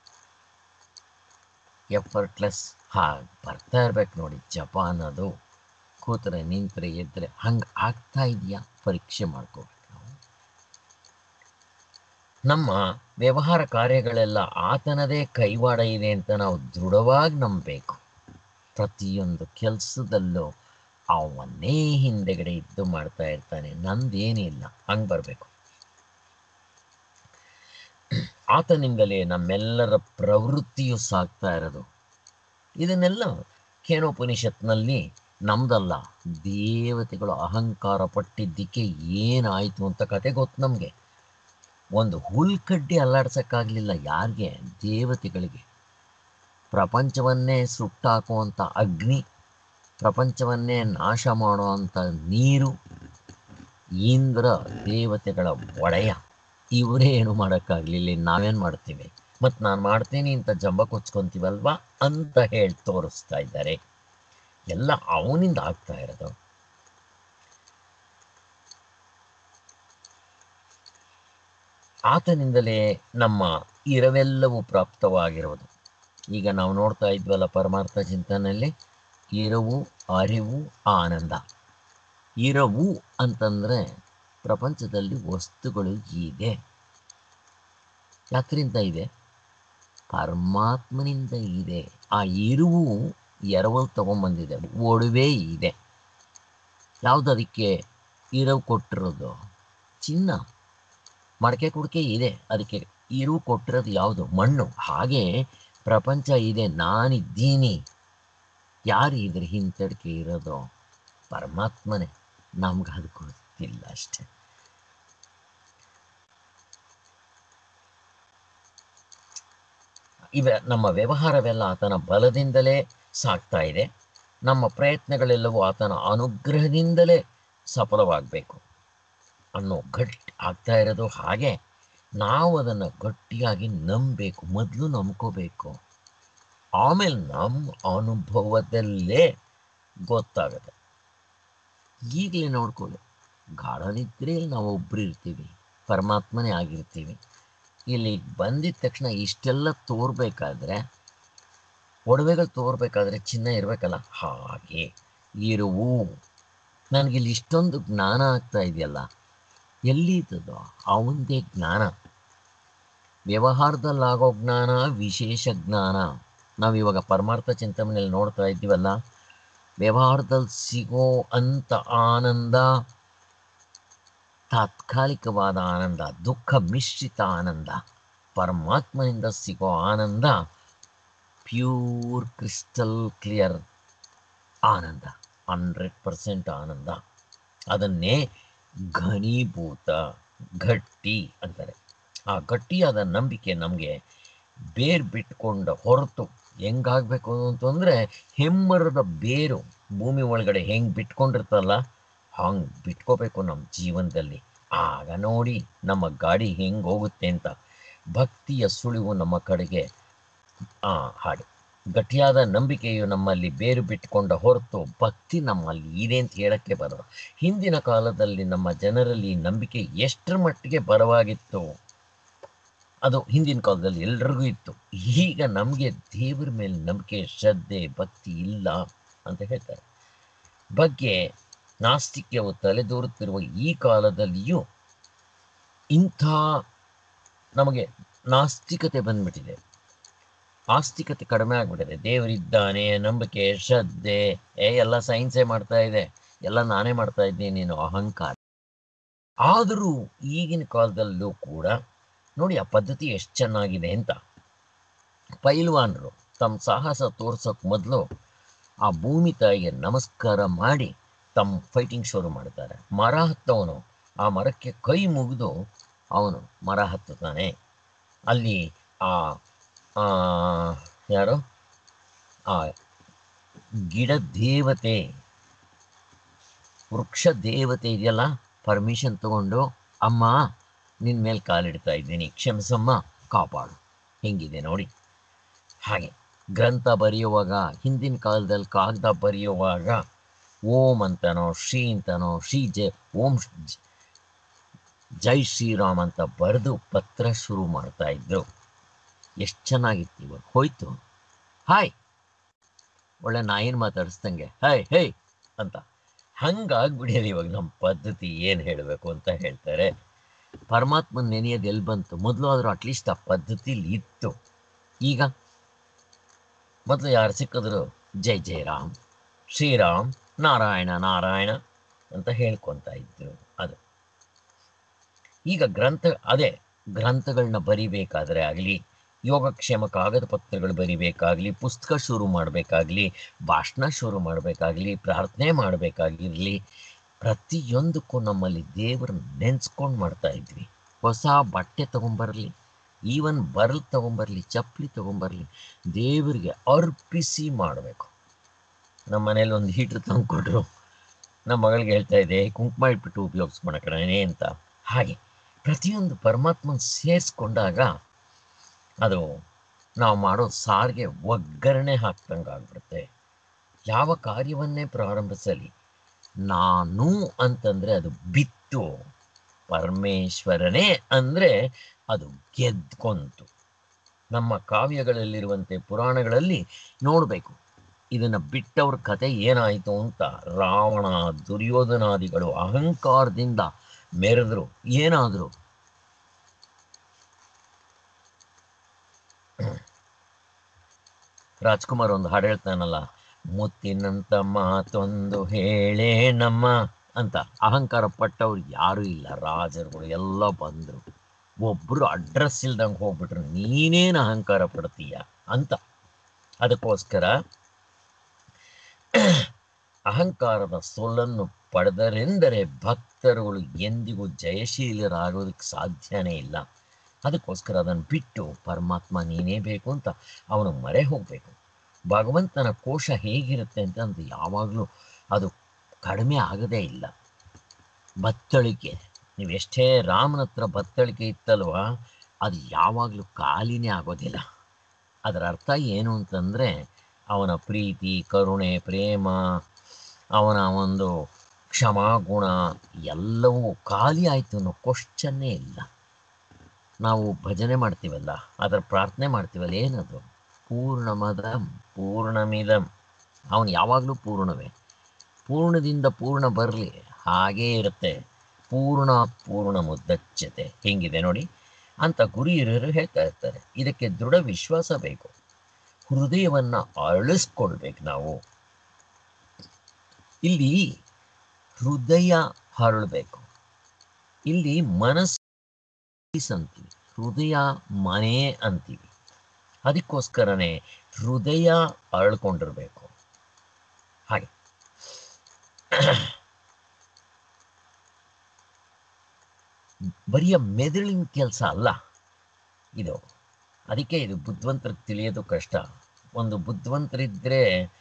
ಎಫರ್ಟ್ಲೆಸ್ ಹಾಗೆ ಬರ್ತಾ ಇರ್ಬೇಕು ನೋಡಿ. ಜಪ ಅನ್ನೋದು ಕೂತ್ರೆ ನಿಂತರೆ ಎದ್ರೆ ಹಂಗೆ ಆಗ್ತಾ ಇದೆಯಾ ಪರೀಕ್ಷೆ ಮಾಡ್ಕೋಬೇಕು ನಾವು. ನಮ್ಮ ವ್ಯವಹಾರ ಕಾರ್ಯಗಳೆಲ್ಲ ಆತನದೇ ಕೈವಾಡ ಇದೆ ಅಂತ ನಾವು ದೃಢವಾಗಿ ನಂಬಬೇಕು. ಪ್ರತಿಯೊಂದು ಕೆಲಸದಲ್ಲೂ ಅವನ್ನೇ ಹಿಂದೆಗಡೆ ಇದ್ದು ಮಾಡ್ತಾ ಇರ್ತಾನೆ, ನಂದೇನಿಲ್ಲ ಹಂಗೆ ಬರಬೇಕು. ಆತನಿಂದಲೇ ನಮ್ಮೆಲ್ಲರ ಪ್ರವೃತ್ತಿಯು ಸಾಗ್ತಾ ಇರೋದು. ಇದನ್ನೆಲ್ಲ ಕೇನೋಪನಿಷತ್ನಲ್ಲಿ ನಮ್ದಲ್ಲ, ದೇವತೆಗಳು ಅಹಂಕಾರ ಪಟ್ಟಿದ್ದಕ್ಕೆ ಏನಾಯಿತು ಅಂತ ಕತೆ ಗೊತ್ತು ನಮಗೆ. ಒಂದು ಹುಲ್ಕಡ್ಡಿ ಅಲ್ಲಾಡ್ಸೋಕ್ಕಾಗಲಿಲ್ಲ ಯಾರಿಗೆ? ದೇವತೆಗಳಿಗೆ. ಪ್ರಪಂಚವನ್ನೇ ಸುಟ್ಟಾಕುವಂಥ ಅಗ್ನಿ, ಪ್ರಪಂಚವನ್ನೇ ನಾಶ ಮಾಡುವಂಥ ನೀರು, ಇಂದ್ರ ದೇವತೆಗಳ ಒಡೆಯ, ಇವರೇ ಏನು ಮಾಡೋಕ್ಕಾಗಲಿಲ್ಲ. ನಾವೇನು ಮಾಡ್ತೀವಿ? ಮತ್ತು ನಾನು ಮಾಡ್ತೀನಿ ಅಂತ ಜಂಬ ಕೊಚ್ಕೊತೀವಲ್ವಾ ಅಂತ ಹೇಳಿ ತೋರಿಸ್ತಾ ಇದ್ದಾರೆ. ಎಲ್ಲ ಅವನಿಂದ ಆಗ್ತಾ ಇರೋದು. ಆತನಿಂದಲೇ ನಮ್ಮ ಇರವೆಲ್ಲವೂ ಪ್ರಾಪ್ತವಾಗಿರುವುದು. ಈಗ ನಾವು ನೋಡ್ತಾ ಇದ್ವಲ್ಲ ಪರಮಾರ್ಥ ಚಿಂತನೆಯಲ್ಲಿ, ಇರವು, ಅರಿವು, ಆನಂದ. ಇರವು ಅಂತಂದರೆ ಪ್ರಪಂಚದಲ್ಲಿ ವಸ್ತುಗಳು ಇದೆ. ಯಾಕ್ರಿಂದ ಇದೆ? ಪರಮಾತ್ಮನಿಂದ ಇದೆ. ಆ ಇರುವು ಎರವಲು ತಗೊಂಬಂದಿದೆ, ಒಡವೆ ಇದೆ. ಯಾವುದು ಅದಕ್ಕೆ ಇರವು ಕೊಟ್ಟಿರೋದು? ಚಿನ್ನ. ಮಡಕೆ ಕುಡಿಕೆ ಇದೆ, ಅದಕ್ಕೆ ಇರು ಕೊಟ್ಟಿರೋದು ಯಾವುದು? ಮಣ್ಣು. ಹಾಗೆ ಪ್ರಪಂಚ ಇದೆ, ನಾನಿದ್ದೀನಿ. ಯಾರು ಇದ್ರ ಹಿಂತಡಿಕೆ ಇರೋದು? ಪರಮಾತ್ಮನೇ. ನಮ್ಗೆ ಅದು ಗೊತ್ತಿಲ್ಲ ಅಷ್ಟೆ. ಇವ ನಮ್ಮ ವ್ಯವಹಾರವೆಲ್ಲ ಆತನ ಬಲದಿಂದಲೇ ಸಾಗ್ತಾ ಇದೆ. ನಮ್ಮ ಪ್ರಯತ್ನಗಳೆಲ್ಲವೂ ಆತನ ಅನುಗ್ರಹದಿಂದಲೇ ಸಫಲವಾಗಬೇಕು ಅನ್ನೋ ಗಟ್ಟಿ ಆಗ್ತಾ ಇರೋದು. ಹಾಗೆ ನಾವು ಅದನ್ನು ಗಟ್ಟಿಯಾಗಿ ನಂಬಬೇಕು. ಮೊದಲು ನಂಬ್ಕೋಬೇಕು, ಆಮೇಲೆ ನಮ್ಮ ಅನುಭವದಲ್ಲೇ ಗೊತ್ತಾಗುತ್ತೆ. ಈಗಲೇ ನೋಡ್ಕೊಳ್ಳಿ, ಗಾಢ ನಿದ್ರೆಯಲ್ಲಿ ನಾವು ಒಬ್ಬರು ಇರ್ತೀವಿ, ಪರಮಾತ್ಮನೇ ಆಗಿರ್ತೀವಿ. ಇಲ್ಲಿ ಬಂದಿದ ತಕ್ಷಣ ಇಷ್ಟೆಲ್ಲ ತೋರ್ಬೇಕಾದ್ರೆ, ಒಡವೆಗಳು ತೋರ್ಬೇಕಾದ್ರೆ ಚಿನ್ನ ಇರಬೇಕಲ್ಲ, ಹಾಗೆ ಇರುವು. ನನಗಿಲ್ಲಿ ಇಷ್ಟೊಂದು ಜ್ಞಾನ ಆಗ್ತಾ ಇದೆಯಲ್ಲ, ಎಲ್ಲಿದ್ದದೋ ಅವಂದೇ ಜ್ಞಾನ. ವ್ಯವಹಾರದಲ್ಲಾಗೋ ಜ್ಞಾನ ವಿಶೇಷ ಜ್ಞಾನ. ನಾವಿವಾಗ ಪರಮಾರ್ಥ ಚಿಂತನೆಯಲ್ಲಿ ನೋಡ್ತಾ ಇದ್ದೀವಲ್ಲ, ವ್ಯವಹಾರದಲ್ಲಿ ಸಿಗೋ ಅಂಥ ಆನಂದ ತಾತ್ಕಾಲಿಕವಾದ ಆನಂದ, ದುಃಖ ಮಿಶ್ರಿತ ಆನಂದ. ಪರಮಾತ್ಮನಿಂದ ಸಿಗೋ ಆನಂದ ಪ್ಯೂರ್ ಕ್ರಿಸ್ಟಲ್ ಕ್ಲಿಯರ್ ಆನಂದ, ಹಂಡ್ರೆಡ್ ಪರ್ಸೆಂಟ್ ಆನಂದ. ಅದನ್ನೇ ಘನೀಭೂತ ಗಟ್ಟಿ ಅಂತಾರೆ. ಆ ಗಟ್ಟಿಯಾದ ನಂಬಿಕೆ ನಮಗೆ ಬೇರು ಬಿಟ್ಕೊಂಡ ಹೊರತು ಹೆಂಗಾಗಬೇಕು ಅಂತಂದರೆ, ಹೆಮ್ಮರದ ಬೇರು ಭೂಮಿ ಒಳಗಡೆ ಹೆಂಗೆ ಬಿಟ್ಕೊಂಡಿರ್ತಲ್ಲ ಹಂಗೆ ಬಿಟ್ಕೋಬೇಕು ನಮ್ಮ ಜೀವನದಲ್ಲಿ. ಆಗ ನೋಡಿ ನಮ್ಮ ಗಾಡಿ ಹೆಂಗೆ ಹೋಗುತ್ತೆ ಅಂತ. ಭಕ್ತಿಯ ಸುಳಿವು ನಮ್ಮ ಕಡೆಗೆ ಆ ಹಾಗೆ ಗಟ್ಟಿಯಾದ ನಂಬಿಕೆಯು ನಮ್ಮಲ್ಲಿ ಬೇರು ಬಿಟ್ಟುಕೊಂಡ ಹೊರತು ಭಕ್ತಿ ನಮ್ಮಲ್ಲಿ ಇದೆ ಅಂತ ಹೇಳಕ್ಕೆ ಬರಲ್ಲ. ಹಿಂದಿನ ಕಾಲದಲ್ಲಿ ನಮ್ಮ ಜನರಲ್ಲಿ ನಂಬಿಕೆ ಎಷ್ಟರ ಮಟ್ಟಿಗೆ ಬರವಾಗಿತ್ತು, ಅದು ಹಿಂದಿನ ಕಾಲದಲ್ಲಿ ಎಲ್ರಿಗೂ ಇತ್ತು. ಈಗ ನಮಗೆ ದೇವರ ಮೇಲೆ ನಂಬಿಕೆ, ಶ್ರದ್ಧೆ, ಭಕ್ತಿ ಇಲ್ಲ ಅಂತ ಹೇಳ್ತಾರೆ. ಬಗ್ಗೆ ನಾಸ್ತಿಕ್ಯವು ತಲೆದೋರುತ್ತಿರುವ ಈ ಕಾಲದಲ್ಲಿಯೂ ಇಂಥ ನಮಗೆ ನಾಸ್ತಿಕತೆ ಬಂದ್ಬಿಟ್ಟಿದೆ, ಆಸ್ತಿಕತೆ ಕಡಿಮೆ ಆಗ್ಬಿಟ್ಟಿದೆ. ದೇವರಿದ್ದಾನೆ, ನಂಬಿಕೆ, ಶ್ರದ್ಧೆ, ಏ ಎಲ್ಲ ಸೈನ್ಸೇ ಮಾಡ್ತಾ ಇದೆ, ಎಲ್ಲ ನಾನೇ ಮಾಡ್ತಾ ಇದ್ದೀನಿ ಅನ್ನೋ ಅಹಂಕಾರ. ಆದರೂ ಈಗಿನ ಕಾಲದಲ್ಲೂ ಕೂಡ ನೋಡಿ ಆ ಪದ್ಧತಿ ಎಷ್ಟು ಚೆನ್ನಾಗಿದೆ ಅಂತ. ಪೈಲ್ವಾನರು ತಮ್ಮ ಸಾಹಸ ತೋರ್ಸೋಕೆ ಮೊದಲು ಆ ಭೂಮಿ ತಾಯಿಗೆ ನಮಸ್ಕಾರ ಮಾಡಿ ತಮ್ಮ ಫೈಟಿಂಗ್ ಶುರು ಮಾಡ್ತಾರೆ. ಮರ ಹತ್ತವನು ಆ ಮರಕ್ಕೆ ಕೈ ಮುಗಿದು ಅವನು ಮರ ಹತ್ತುತ್ತಾನೆ. ಅಲ್ಲಿ ಆ ಯಾರೋ ಆ ಗಿಡ ದೇವತೆ, ವೃಕ್ಷ ದೇವತೆ ಇದೆಯಲ್ಲ, ಪರ್ಮಿಷನ್ ತಗೊಂಡು ಅಮ್ಮ ನಿನ್ನ ಮೇಲೆ ಕಾಲಿಡ್ತಾ ಇದ್ದೀನಿ, ಕ್ಷಮಿಸಮ್ಮ, ಕಾಪಾಡು. ಹೆಂಗಿದೆ ನೋಡಿ. ಹಾಗೆ ಗ್ರಂಥ ಬರೆಯುವಾಗ, ಹಿಂದಿನ ಕಾಲದಲ್ಲಿ ಕಾಗದ ಬರೆಯುವಾಗ ಓಂ ಅಂತನೋ ಶ್ರೀ ಅಂತನೋ ಶ್ರೀ ಜೈ ಓಂ ಜೈ ಶ್ರೀರಾಮ್ ಅಂತ ಬರೆದು ಪತ್ರ ಶುರು ಮಾಡ್ತಾ ಇದ್ರು. ಎಷ್ಟು ಚೆನ್ನಾಗಿತ್ತು. ಇವಾಗ ಹೋಯ್ತು ಹಾಯ್, ಒಳ್ಳೆ ನಾಯಿನ ಮಾತಾಡಿಸ್ದಂಗೆ ಹಾಯ್ ಹೇ ಅಂತ. ಹಂಗಾಗ್ಬಿಡಿಯಲ್ಲ ಇವಾಗ ನಮ್ಮ ಪದ್ಧತಿ. ಏನು ಹೇಳಬೇಕು ಅಂತ ಹೇಳ್ತಾರೆ. ಪರಮಾತ್ಮನ ನೆನೆಯೋದು ಎಲ್ಲಿ ಬಂತು? ಮೊದಲು ಆದರೂ ಅಟ್ಲೀಸ್ಟ್ ಆ ಪದ್ಧತಿಲಿ ಇತ್ತು. ಈಗ ಮೊದಲು ಯಾರು ಸಿಕ್ಕಿದ್ರು ಜೈ ಜೈ ರಾಮ್, ಶ್ರೀರಾಮ್, ನಾರಾಯಣ ನಾರಾಯಣ ಅಂತ ಹೇಳ್ಕೊತ ಇದ್ರು. ಅದು ಈಗ ಗ್ರಂಥ, ಅದೇ ಗ್ರಂಥಗಳನ್ನ ಬರಿಬೇಕಾದ್ರೆ ಆಗಲಿ, ಯೋಗಕ್ಷೇಮ ಕಾಗದ ಪತ್ರಗಳು ಬರಿಬೇಕಾಗಲಿ, ಪುಸ್ತಕ ಶುರು ಮಾಡಬೇಕಾಗಲಿ, ಭಾಷಣ ಶುರು ಮಾಡಬೇಕಾಗಲಿ, ಪ್ರಾರ್ಥನೆ ಮಾಡಬೇಕಾಗಿರಲಿ, ಪ್ರತಿಯೊಂದಕ್ಕೂ ನಮ್ಮಲ್ಲಿ ದೇವ್ರನ್ನ ನೆನೆಸ್ಕೊಂಡು ಮಾಡ್ತಾ ಇದ್ವಿ. ಹೊಸ ಬಟ್ಟೆ ತೊಗೊಂಬರಲಿ, ಈವನ್ ಬರಲ್ ತೊಗೊಂಬರಲಿ, ಚಪ್ಪಲಿ ತೊಗೊಂಬರಲಿ, ದೇವರಿಗೆ ಅರ್ಪಿಸಿ ಮಾಡಬೇಕು. ನಮ್ಮ ಮನೇಲಿ ಒಂದು ಹೀಟ್ರ್ ತಂದುಕೊಟ್ರು. ನಮ್ಮ ಮಗಳಿಗೆ ಹೇಳ್ತಾ ಇದ್ದೆ, ಕುಂಕುಮ ಇಟ್ಬಿಟ್ಟು ಉಪಯೋಗಿಸ್ಕೊಳ ಕಣೇ ಅಂತ. ಹಾಗೆ ಪ್ರತಿಯೊಂದು ಪರಮಾತ್ಮನ ಸೇರಿಸ್ಕೊಂಡಾಗ ಅದು ನಾವು ಮಾಡೋ ಸಾರಿಗೆ ಒಗ್ಗರಣೆ ಹಾಕ್ದಂಗೆ ಆಗ್ಬಿಡುತ್ತೆ. ಯಾವ ಕಾರ್ಯವನ್ನೇ ಪ್ರಾರಂಭಿಸಲಿ, ನಾನು ಅಂತಂದರೆ ಅದು ಬಿತ್ತು, ಪರಮೇಶ್ವರನೇ ಅಂದರೆ ಅದು ಗೆದ್ಕೊಂತು. ನಮ್ಮ ಕಾವ್ಯಗಳಲ್ಲಿರುವಂತೆ ಪುರಾಣಗಳಲ್ಲಿ ನೋಡಬೇಕು, ಇದನ್ನು ಬಿಟ್ಟವ್ರ ಕತೆ ಏನಾಯಿತು ಅಂತ. ರಾವಣ, ದುರ್ಯೋಧನಾದಿಗಳು ಅಹಂಕಾರದಿಂದ ಮೆರೆದ್ರು. ಏನಾದರೂ ರಾಜ್ಕುಮಾರ್ ಒಂದು ಹಾಡು ಹೇಳ್ತಾನಲ್ಲ, ಮುತ್ತಿನಂತ ಮಾತೊಂದು ಹೇಳೇ ನಮ್ಮ ಅಂತ. ಅಹಂಕಾರ ಪಟ್ಟವ್ರು ಯಾರೂ ಇಲ್ಲ, ರಾಜರುಗಳು ಎಲ್ಲ ಬಂದರು. ಒಬ್ಬರು ಅಡ್ರೆಸ್ ಇಲ್ದಂಗೆ ಹೋಗ್ಬಿಟ್ರು, ನೀನೇನು ಅಹಂಕಾರ ಪಡ್ತೀಯ ಅಂತ. ಅದಕ್ಕೋಸ್ಕರ ಅಹಂಕಾರದ ಸೊಲ್ಲನ್ನು ಪಡೆದರೆಂದರೆ ಭಕ್ತರುಗಳು ಎಂದಿಗೂ ಜಯಶೀಲರಾಗೋದಕ್ಕೆ ಸಾಧ್ಯನೇ ಇಲ್ಲ. ಅದಕ್ಕೋಸ್ಕರ ಅದನ್ನು ಬಿಟ್ಟು ಪರಮಾತ್ಮ ನೀನೇ ಬೇಕು ಅಂತ ಅವನು ಮರೆ ಹೋಗಬೇಕು. ಭಗವಂತನ ಕೋಶ ಹೇಗಿರುತ್ತೆ ಅಂತಂದು ಯಾವಾಗಲೂ ಅದು ಕಡಿಮೆ ಆಗದೇ ಇಲ್ಲ. ಬತ್ತಳಿಕೆ, ನೀವೆಷ್ಟೇ ರಾಮನ ಹತ್ರ ಬತ್ತಳಿಕೆ ಇತ್ತಲ್ವ, ಅದು ಯಾವಾಗಲೂ ಖಾಲಿನೇ ಆಗೋದಿಲ್ಲ. ಅದರ ಅರ್ಥ ಏನು ಅಂತಂದರೆ, ಅವನ ಪ್ರೀತಿ, ಕರುಣೆ, ಪ್ರೇಮ, ಅವನ ಒಂದು ಕ್ಷಮಾಗುಣ ಎಲ್ಲವೂ ಖಾಲಿ ಆಯಿತು ಅನ್ನೋ ಕ್ವಶ್ಚನ್ನೇ ಇಲ್ಲ. ನಾವು ಭಜನೆ ಮಾಡ್ತೀವಲ್ಲ, ಅದರ ಪ್ರಾರ್ಥನೆ ಮಾಡ್ತೀವಲ್ಲ, ಏನದು? ಪೂರ್ಣಮದಂ ಪೂರ್ಣಮಿದಂ. ಅವನು ಯಾವಾಗಲೂ ಪೂರ್ಣವೇ. ಪೂರ್ಣದಿಂದ ಪೂರ್ಣ ಬರಲಿ, ಹಾಗೇ ಇರುತ್ತೆ. ಪೂರ್ಣ ಪೂರ್ಣ ಮುದ್ದಚ್ಯತೆ ಹೆಂಗಿದೆ ನೋಡಿ ಅಂತ ಗುರು ಹಿರಿಯರು ಹೇಳ್ತಾ ಇರ್ತಾರೆ. ಇದಕ್ಕೆ ದೃಢ ವಿಶ್ವಾಸ ಬೇಕು. ಹೃದಯವನ್ನು ಅಳಿಸ್ಕೊಳ್ಬೇಕು ನಾವು. ಇಲ್ಲಿ ಹೃದಯ ಹರಳಬೇಕು, ಇಲ್ಲಿ ಮನಸ್ಸು ಅಂತೀವಿ, ಹೃದಯ ಮನೆ ಅಂತೀವಿ. ಅದಕ್ಕೋಸ್ಕರನೇ ಹೃದಯ ಅರಳ್ಕೊಂಡಿರ್ಬೇಕು. ಹಾಗೆ ಬರಿಯ ಮೆದುಳಿನ ಕೆಲಸ ಅಲ್ಲ ಇದು. ಅದಕ್ಕೆ ಇದು ಬುದ್ಧಿವಂತರಿಗೆ ತಿಳಿಯೋದು ಕಷ್ಟ. ಒಂದು ಬುದ್ಧಿವಂತರಿದ್ದರೆ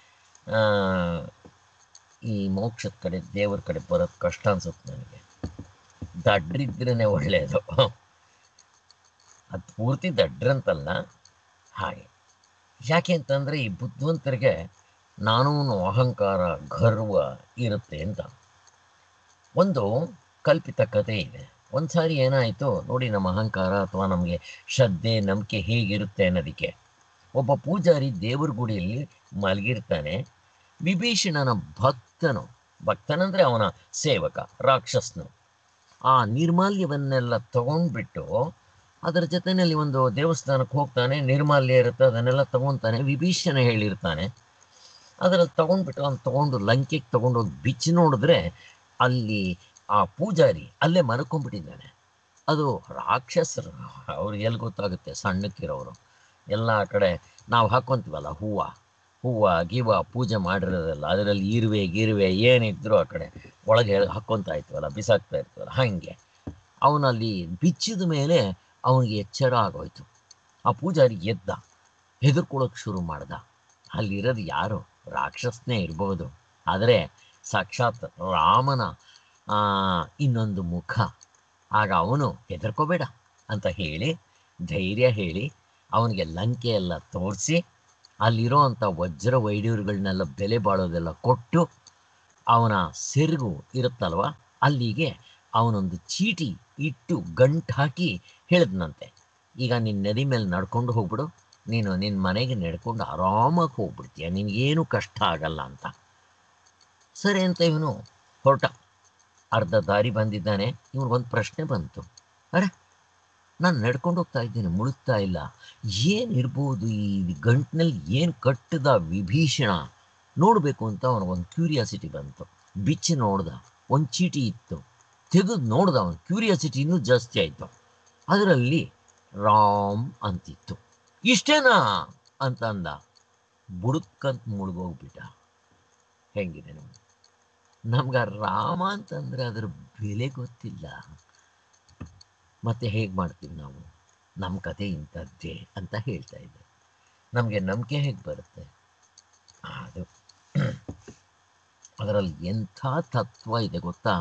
ಈ ಮೋಕ್ಷದ ಕಡೆ ದೇವ್ರ ಕಡೆ ಬರೋದು ಕಷ್ಟ ಅನ್ಸುತ್ತೆ ನನಗೆ. ದಡ್ರಿದ್ರೇ ಒಳ್ಳೆಯದು. ಅದು ಪೂರ್ತಿ ದಡ್ರಂತಲ್ಲ, ಹಾಗೆ. ಯಾಕೆ ಅಂತಂದರೆ ಈ ಬುದ್ಧಿವಂತರಿಗೆ ನಾನೂನು ಅಹಂಕಾರ ಗರ್ವ ಇರುತ್ತೆ ಅಂತ ಒಂದು ಕಲ್ಪಿತ ಕಥೆ ಇದೆ. ಒಂದು ಸಾರಿ ಏನಾಯಿತು ನೋಡಿ, ನಮ್ಮ ಅಹಂಕಾರ ಅಥವಾ ನಮಗೆ ಶ್ರದ್ಧೆ ನಂಬಿಕೆ ಹೇಗಿರುತ್ತೆ ಅನ್ನೋದಕ್ಕೆ. ಒಬ್ಬ ಪೂಜಾರಿ ದೇವ್ರ ಗುಡಿಯಲ್ಲಿ ಮಲಗಿರ್ತಾನೆ. ವಿಭೀಷಣನ ಭಕ್ತನು, ಭಕ್ತನಂದರೆ ಅವನ ಸೇವಕ, ರಾಕ್ಷಸನು, ಆ ನಿರ್ಮಾಲ್ಯವನ್ನೆಲ್ಲ ತಗೊಂಡ್ಬಿಟ್ಟು ಅದರ ಜೊತೆಯಲ್ಲಿ ಒಂದು ದೇವಸ್ಥಾನಕ್ಕೆ ಹೋಗ್ತಾನೆ. ನಿರ್ಮಾಲ್ಯ ಇರುತ್ತೆ, ಅದನ್ನೆಲ್ಲ ತಗೊತಾನೆ. ವಿಭೀಷಣ ಹೇಳಿರ್ತಾನೆ. ಅದರಲ್ಲಿ ತೊಗೊಂಡ್ಬಿಟ್ಟು ಅವ್ನು ತೊಗೊಂಡು ಲಂಕೆಗೆ ತೊಗೊಂಡೋಗಿ ಬಿಚ್ಚಿ ನೋಡಿದ್ರೆ ಅಲ್ಲಿ ಆ ಪೂಜಾರಿ ಅಲ್ಲೇ ಮಲ್ಕೊಂಡ್ಬಿಟ್ಟಿದ್ದಾನೆ. ಅದು ರಾಕ್ಷಸರು, ಅವ್ರಿಗೆ ಎಲ್ಲಿ ಗೊತ್ತಾಗುತ್ತೆ, ಸಣ್ಣಕ್ಕಿರೋರು. ಎಲ್ಲ ಕಡೆ ನಾವು ಹಾಕ್ಕೊಂತೀವಲ್ಲ ಹೂವು ಹೂವು ಗಿವ ಪೂಜೆ ಮಾಡಿರೋದಲ್ಲ, ಅದರಲ್ಲಿ ಇರುವೆ ಗಿರುವೆ ಏನಿದ್ರು ಆ ಕಡೆ ಒಳಗೆ ಹಾಕ್ಕೊತಾ ಇರ್ತೀವಲ್ಲ, ಬಿಸಾಕ್ತಾ ಇರ್ತೀವಲ್ಲ, ಹಾಗೆ ಅವನಲ್ಲಿ ಬಿಚ್ಚಿದ ಮೇಲೆ ಅವನಿಗೆ ಎಚ್ಚರ ಆಗೋಯ್ತು. ಆ ಪೂಜಾರಿ ಎದ್ದ, ಹೆದರ್ಕೊಳ್ಳೋಕೆ ಶುರು ಮಾಡ್ದ. ಅಲ್ಲಿರೋದು ಯಾರು, ರಾಕ್ಷಸನೇ ಇರ್ಬೋದು, ಆದರೆ ಸಾಕ್ಷಾತ್ ರಾಮನ ಇನ್ನೊಂದು ಮುಖ. ಆಗ ಅವನು ಹೆದರ್ಕೋಬೇಡ ಅಂತ ಹೇಳಿ, ಧೈರ್ಯ ಹೇಳಿ, ಅವನಿಗೆ ಲಂಕೆ ಎಲ್ಲ ತೋರಿಸಿ ಅಲ್ಲಿರೋ ಅಂಥ ವಜ್ರ ವೈಡೂರುಗಳನ್ನೆಲ್ಲ ಬೆಲೆ ಬಾಳೋದೆಲ್ಲ ಕೊಟ್ಟು, ಅವನ ಸೆರಗು ಇರುತ್ತಲ್ವ ಅಲ್ಲಿಗೆ ಅವನೊಂದು ಚೀಟಿ ಇಟ್ಟು ಗಂಟು ಹಾಕಿ ಹೇಳಿದ್ನಂತೆ, ಈಗ ನಿನ್ನ ನದಿ ಮೇಲೆ ನಡ್ಕೊಂಡು ಹೋಗ್ಬಿಡು, ನೀನು ನಿನ್ನ ಮನೆಗೆ ನಡ್ಕೊಂಡು ಆರಾಮಾಗಿ ಹೋಗ್ಬಿಡ್ತೀಯ, ನಿನಗೇನು ಕಷ್ಟ ಆಗಲ್ಲ ಅಂತ. ಸರಿ ಅಂತ ಇವನು ಹೊರಟ. ಅರ್ಧ ದಾರಿ ಬಂದಿದ್ದಾನೆ. ಇವ್ರಿಗೊಂದು ಪ್ರಶ್ನೆ ಬಂತು, ಅರೆ ನಾನು ನಡ್ಕೊಂಡು ಹೋಗ್ತಾ ಇದ್ದೀನಿ, ಮುಳುಗ್ತಾ ಇಲ್ಲ, ಏನಿರ್ಬೋದು ಈ ಗಂಟಿನಲ್ಲಿ, ಏನು ಕಟ್ಟದ ವಿಭೀಷಣ ನೋಡಬೇಕು ಅಂತ ಅವನಿಗೊಂದು ಕ್ಯೂರಿಯಾಸಿಟಿ ಬಂತು. ಬಿಚ್ಚಿ ನೋಡ್ದ, ಒಂದು ಚೀಟಿ ಇತ್ತು, ತೆಗೆದು ನೋಡ್ದ. ಅವನು ಕ್ಯೂರಿಯಾಸಿಟಿ ಇನ್ನೂ ಜಾಸ್ತಿ ಆಯಿತು. ಅದರಲ್ಲಿ ರಾಮ್ ಅಂತಿತ್ತು. ಇಷ್ಟೇನಾ ಅಂತ ಅಂದ. ಬುಡುಕ್ಕಂತ ಮುಳುಗೋಗ್ಬಿಟ್ಟ. ಹೆಂಗಿದೆ ನಮ್ಗೆ ನಮ್ಗೆ ರಾಮ ಅಂತಂದರೆ ಅದರ ಬೆಲೆ ಗೊತ್ತಿಲ್ಲ. ಮತ್ತೆ ಹೇಗೆ ಮಾಡ್ತೀವಿ ನಾವು, ನಮ್ಮ ಕತೆ ಇಂಥದ್ದೇ ಅಂತ ಹೇಳ್ತಾ ಇದ್ದೆ. ನಮಗೆ ನಂಬಿಕೆ ಹೇಗೆ ಬರುತ್ತೆ, ಅದು ಅದರಲ್ಲಿ ಎಂಥ ತತ್ವ ಇದೆ ಗೊತ್ತಾ.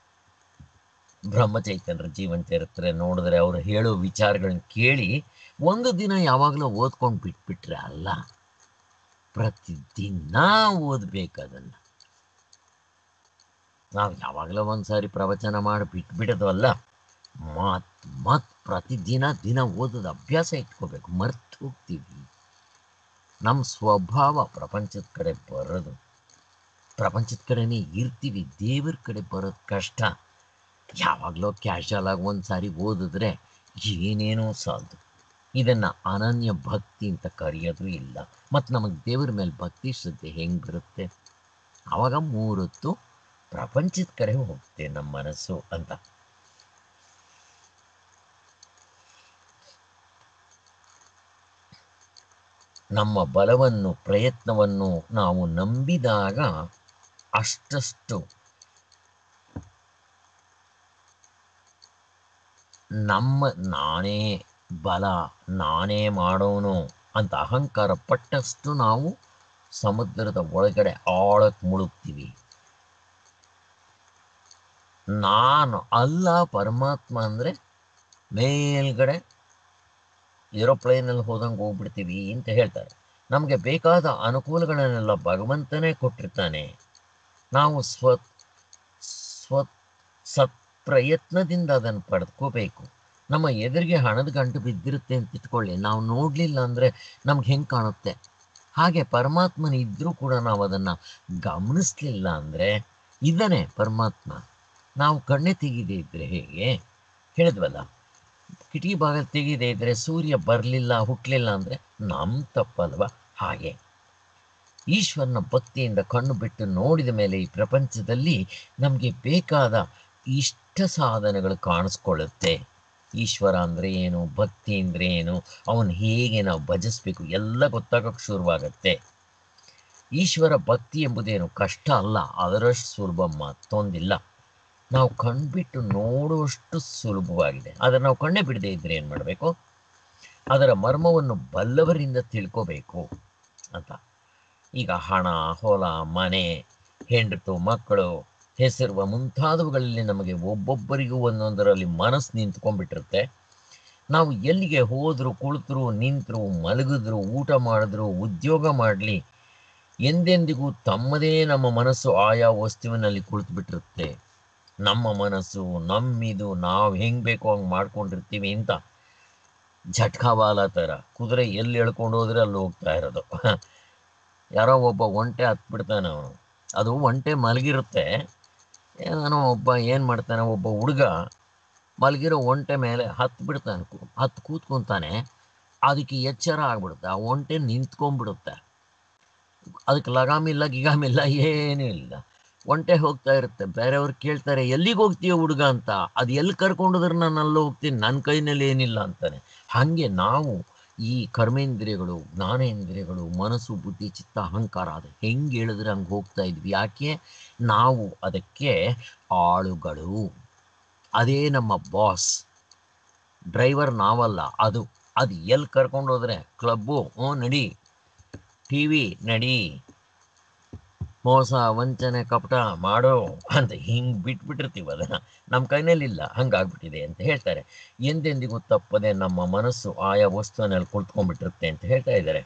ಬ್ರಹ್ಮಚೈತನ್ಯರ ಜೀವನ ಚರಿತ್ರೆ ನೋಡಿದ್ರೆ ಅವರು ಹೇಳೋ ವಿಚಾರಗಳನ್ನ ಕೇಳಿ ಒಂದು ದಿನ ಯಾವಾಗಲೂ ಓದ್ಕೊಂಡು ಬಿಟ್ಬಿಟ್ರೆ ಅಲ್ಲ, ಪ್ರತಿದಿನ ಓದಬೇಕು ಅದನ್ನು. ನಾವು ಯಾವಾಗಲೂ ಒಂದು ಸಾರಿ ಪ್ರವಚನ ಮಾಡಿ ಬಿಟ್ಬಿಡೋದಲ್ಲ, ಮತ್ ಮತ್ ಪ್ರತಿದಿನ ದಿನ ಓದೋದು ಅಭ್ಯಾಸ ಇಟ್ಕೋಬೇಕು. ಮರ್ತು ಹೋಗ್ತೀವಿ. ನಮ್ಮ ಸ್ವಭಾವ ಪ್ರಪಂಚದ ಕಡೆ ಬರೋದು, ಪ್ರಪಂಚದ ಕಡೆನೇ ಇರ್ತೀವಿ, ದೇವ್ರ ಕಡೆ ಬರೋದು ಕಷ್ಟ. ಯಾವಾಗಲೂ ಕ್ಯಾಶುವಲ್ ಆಗಿ ಒಂದು ಸಾರಿ ಓದಿದ್ರೆ ಏನೇನೋ ಸಾಲದು. ಇದನ್ನು ಅನನ್ಯ ಭಕ್ತಿ ಅಂತ ಕರೆಯೋದು ಇಲ್ಲ. ಮತ್ತು ನಮಗೆ ದೇವ್ರ ಮೇಲೆ ಭಕ್ತಿ ಶ್ರದ್ಧೆ ಹೆಂಗೆ ಬರುತ್ತೆ, ಆವಾಗ ಮೂರೊತ್ತು ಪ್ರಪಂಚದ ಕಡೆ ಹೋಗುತ್ತೆ ನಮ್ಮ ಮನಸ್ಸು ಅಂತ. ನಮ್ಮ ಬಲವನ್ನು ಪ್ರಯತ್ನವನ್ನು ನಾವು ನಂಬಿದಾಗ ಅಷ್ಟಷ್ಟು ನಮ್ಮ ನಾನೇ ಬಲ, ನಾನೇ ಮಾಡೋನು ಅಂತ ಅಹಂಕಾರ ಪಟ್ಟಷ್ಟು ನಾವು ಸಮುದ್ರದ ಒಳಗಡೆ ಆಳಕ್ಕೆ ಮುಳುಗ್ತೀವಿ. ನಾನು ಅಲ್ಲ ಪರಮಾತ್ಮ ಅಂದರೆ ಮೇಲ್ಗಡೆ ಏರೋಪ್ಲೇನಲ್ಲಿ ಹೋದಂಗೆ ಹೋಗ್ಬಿಡ್ತೀವಿ ಅಂತ ಹೇಳ್ತಾರೆ. ನಮಗೆ ಬೇಕಾದ ಅನುಕೂಲಗಳನ್ನೆಲ್ಲ ಭಗವಂತನೇ ಕೊಟ್ಟಿರ್ತಾನೆ. ನಾವು ಸ್ವ ಸ್ವ ಸತ್ ಪ್ರಯತ್ನದಿಂದ ಅದನ್ನು ಪಡೆದ್ಕೋಬೇಕು. ನಮ್ಮ ಎದುರಿಗೆ ಹಣದ ಗಂಟು ಬಿದ್ದಿರುತ್ತೆ ಅಂತ ಇಟ್ಕೊಳ್ಳಿ, ನಾವು ನೋಡಲಿಲ್ಲ ಅಂದರೆ ನಮ್ಗೆ ಹೆಂಗೆ ಕಾಣುತ್ತೆ. ಹಾಗೆ ಪರಮಾತ್ಮನ ಇದ್ದರೂ ಕೂಡ ನಾವು ಅದನ್ನು ಗಮನಿಸ್ಲಿಲ್ಲ ಅಂದರೆ ಇದನ್ನೇ ಪರಮಾತ್ಮ. ನಾವು ಕಣ್ಣೆ ತೆಗೆದೇ ಇದ್ದರೆ ಹೇಗೆ ಹೇಳಿದ್ವಲ್ಲ, ಕಿಟಕಿ ಬಾಗಿಲು ತೆಗೆದೇ ಇದ್ದರೆ ಸೂರ್ಯ ಬರಲಿಲ್ಲ ಹುಟ್ಟಲಿಲ್ಲ ಅಂದರೆ ನಮ್ಮ ತಪ್ಪಲ್ವ. ಹಾಗೆ ಈಶ್ವರನ ಭಕ್ತಿಯಿಂದ ಕಣ್ಣು ಬಿಟ್ಟು ನೋಡಿದ ಮೇಲೆ ಈ ಪ್ರಪಂಚದಲ್ಲಿ ನಮಗೆ ಬೇಕಾದ ಇಷ್ಟ ಸಾಧನೆಗಳು ಕಾಣಿಸ್ಕೊಳ್ಳುತ್ತೆ. ಈಶ್ವರ ಅಂದರೆ ಏನು, ಭಕ್ತಿ ಅಂದರೆ ಏನು, ಅವನು ಹೇಗೆ ನಾವು ಭಜಿಸ್ಬೇಕು ಎಲ್ಲ ಗೊತ್ತಾಗೋಕ್ಕೆ ಶುರುವಾಗತ್ತೆ. ಈಶ್ವರ ಭಕ್ತಿ ಎಂಬುದೇನು ಕಷ್ಟ ಅಲ್ಲ, ಅದರಷ್ಟು ಸುಲಭ ಮತ್ತೊಂದಿಲ್ಲ. ನಾವು ಕಣ್ಬಿಟ್ಟು ನೋಡುವಷ್ಟು ಸುಲಭವಾಗಿದೆ. ಆದರೆ ನಾವು ಕಣ್ಣೇ ಬಿಡದೆ ಇದ್ರೆ ಏನು ಮಾಡಬೇಕು? ಅದರ ಮರ್ಮವನ್ನು ಬಲ್ಲವರಿಂದ ತಿಳ್ಕೋಬೇಕು ಅಂತ. ಈಗ ಹಣ, ಹೊಲ, ಮನೆ, ಹೆಂಡತು, ಮಕ್ಕಳು, ಹೆಸರು ಮುಂತಾದವುಗಳಲ್ಲಿ ನಮಗೆ ಒಬ್ಬೊಬ್ಬರಿಗೂ ಒಂದೊಂದರಲ್ಲಿ ಮನಸ್ಸು ನಿಂತ್ಕೊಂಡ್ಬಿಟ್ಟಿರುತ್ತೆ. ನಾವು ಎಲ್ಲಿಗೆ ಹೋದರೂ, ಕುಳಿತರು, ನಿಂತರು, ಮಲಗಿದ್ರು, ಊಟ ಮಾಡಿದ್ರು, ಉದ್ಯೋಗ ಮಾಡಲಿ, ಎಂದೆಂದಿಗೂ ತಮ್ಮದೇ ನಮ್ಮ ಮನಸ್ಸು ಆಯಾ ವಸ್ತುವಿನಲ್ಲಿ ಕುಳಿತುಬಿಟ್ಟಿರುತ್ತೆ. ನಮ್ಮ ಮನಸ್ಸು ನಮ್ಮಿದು, ನಾವು ಹೆಂಗೆ ಬೇಕೋ ಹಂಗೆ ಮಾಡ್ಕೊಂಡಿರ್ತೀವಿ ಅಂತ ಝಟ್ಕಾವಾಲ ಥರ ಕುದುರೆ ಎಲ್ಲಿ ಎಳ್ಕೊಂಡು ಹೋದ್ರೆ ಅಲ್ಲಿ ಹೋಗ್ತಾ ಇರೋದು. ಯಾರೋ ಒಬ್ಬ ಒಂಟೆ ಹತ್ಬಿಡ್ತಾನೆ. ಅವನು ಅದು ಒಂಟೆ ಮಲಗಿರುತ್ತೆ. ಏನೋ ಒಬ್ಬ ಏನು ಮಾಡ್ತಾನೆ, ಒಬ್ಬ ಹುಡುಗ ಮಲಗಿರೋ ಒಂಟೆ ಮೇಲೆ ಹತ್ತು ಬಿಡ್ತಾನೆ, ಹತ್ತು ಕೂತ್ಕೊತಾನೆ. ಅದಕ್ಕೆ ಎಚ್ಚರ ಆಗ್ಬಿಡುತ್ತೆ, ಆ ಒಂಟೆ ನಿಂತ್ಕೊಂಡ್ಬಿಡುತ್ತೆ. ಅದಕ್ಕೆ ಲಗಾಮಿಲ್ಲ ಗಿಗಾಮಿಲ್ಲ ಏನೂ ಇಲ್ಲ. ಒಂಟೆ ಹೋಗ್ತಾ ಇರುತ್ತೆ. ಬೇರೆಯವ್ರು ಕೇಳ್ತಾರೆ, ಎಲ್ಲಿಗೆ ಹೋಗ್ತೀಯ ಹುಡುಗ ಅಂತ. ಅದು ಎಲ್ಲಿ ಕರ್ಕೊಂಡೋದ್ರೆ ನಾನು ಅಲ್ಲಿ ಹೋಗ್ತೀನಿ, ನನ್ನ ಕೈನಲ್ಲಿ ಏನಿಲ್ಲ ಅಂತಾನೆ. ಹಾಗೆ ನಾವು ಈ ಕರ್ಮೇಂದ್ರಿಯಗಳು, ಜ್ಞಾನೇಂದ್ರಿಯಗಳು, ಮನಸ್ಸು, ಬುದ್ಧಿ, ಚಿತ್ತ, ಅಹಂಕಾರ ಅದು ಹೆಂಗೆ ಹೇಳಿದ್ರೆ ಹಂಗೆ ಹೋಗ್ತಾ ಇದ್ವಿ. ಯಾಕೆ? ನಾವು ಅದಕ್ಕೆ ಆಳುಗಳು. ಅದೇ ನಮ್ಮ ಬಾಸ್. ಡ್ರೈವರ್ ನಾವಲ್ಲ, ಅದು ಅದು ಎಲ್ಲಿ ಕರ್ಕೊಂಡೋದ್ರೆ ಕ್ಲಬ್ಬು ಹ್ಞೂ ನಡಿ, ಟಿ ವಿ ನಡಿ, ಮೋಸ ವಂಚನೆ ಕಪಟ ಮಾಡೋ ಅಂತ ಹಿಂಗೆ ಬಿಟ್ಬಿಟ್ಟಿರ್ತೀವಿ. ಅದನ್ನು ನಮ್ಮ ಕೈನಲ್ಲಿಲ್ಲ, ಹಂಗಾಗ್ಬಿಟ್ಟಿದೆ ಅಂತ ಹೇಳ್ತಾರೆ. ಎಂದೆಂದಿಗೂ ತಪ್ಪದೆ ನಮ್ಮ ಮನಸ್ಸು ಆಯಾ ವಸ್ತುವಿನಲ್ಲಿ ಕುಳಿತುಕೊಂಡ್ಬಿಟ್ಟಿರುತ್ತೆ ಅಂತ ಹೇಳ್ತಾ ಇದ್ದಾರೆ.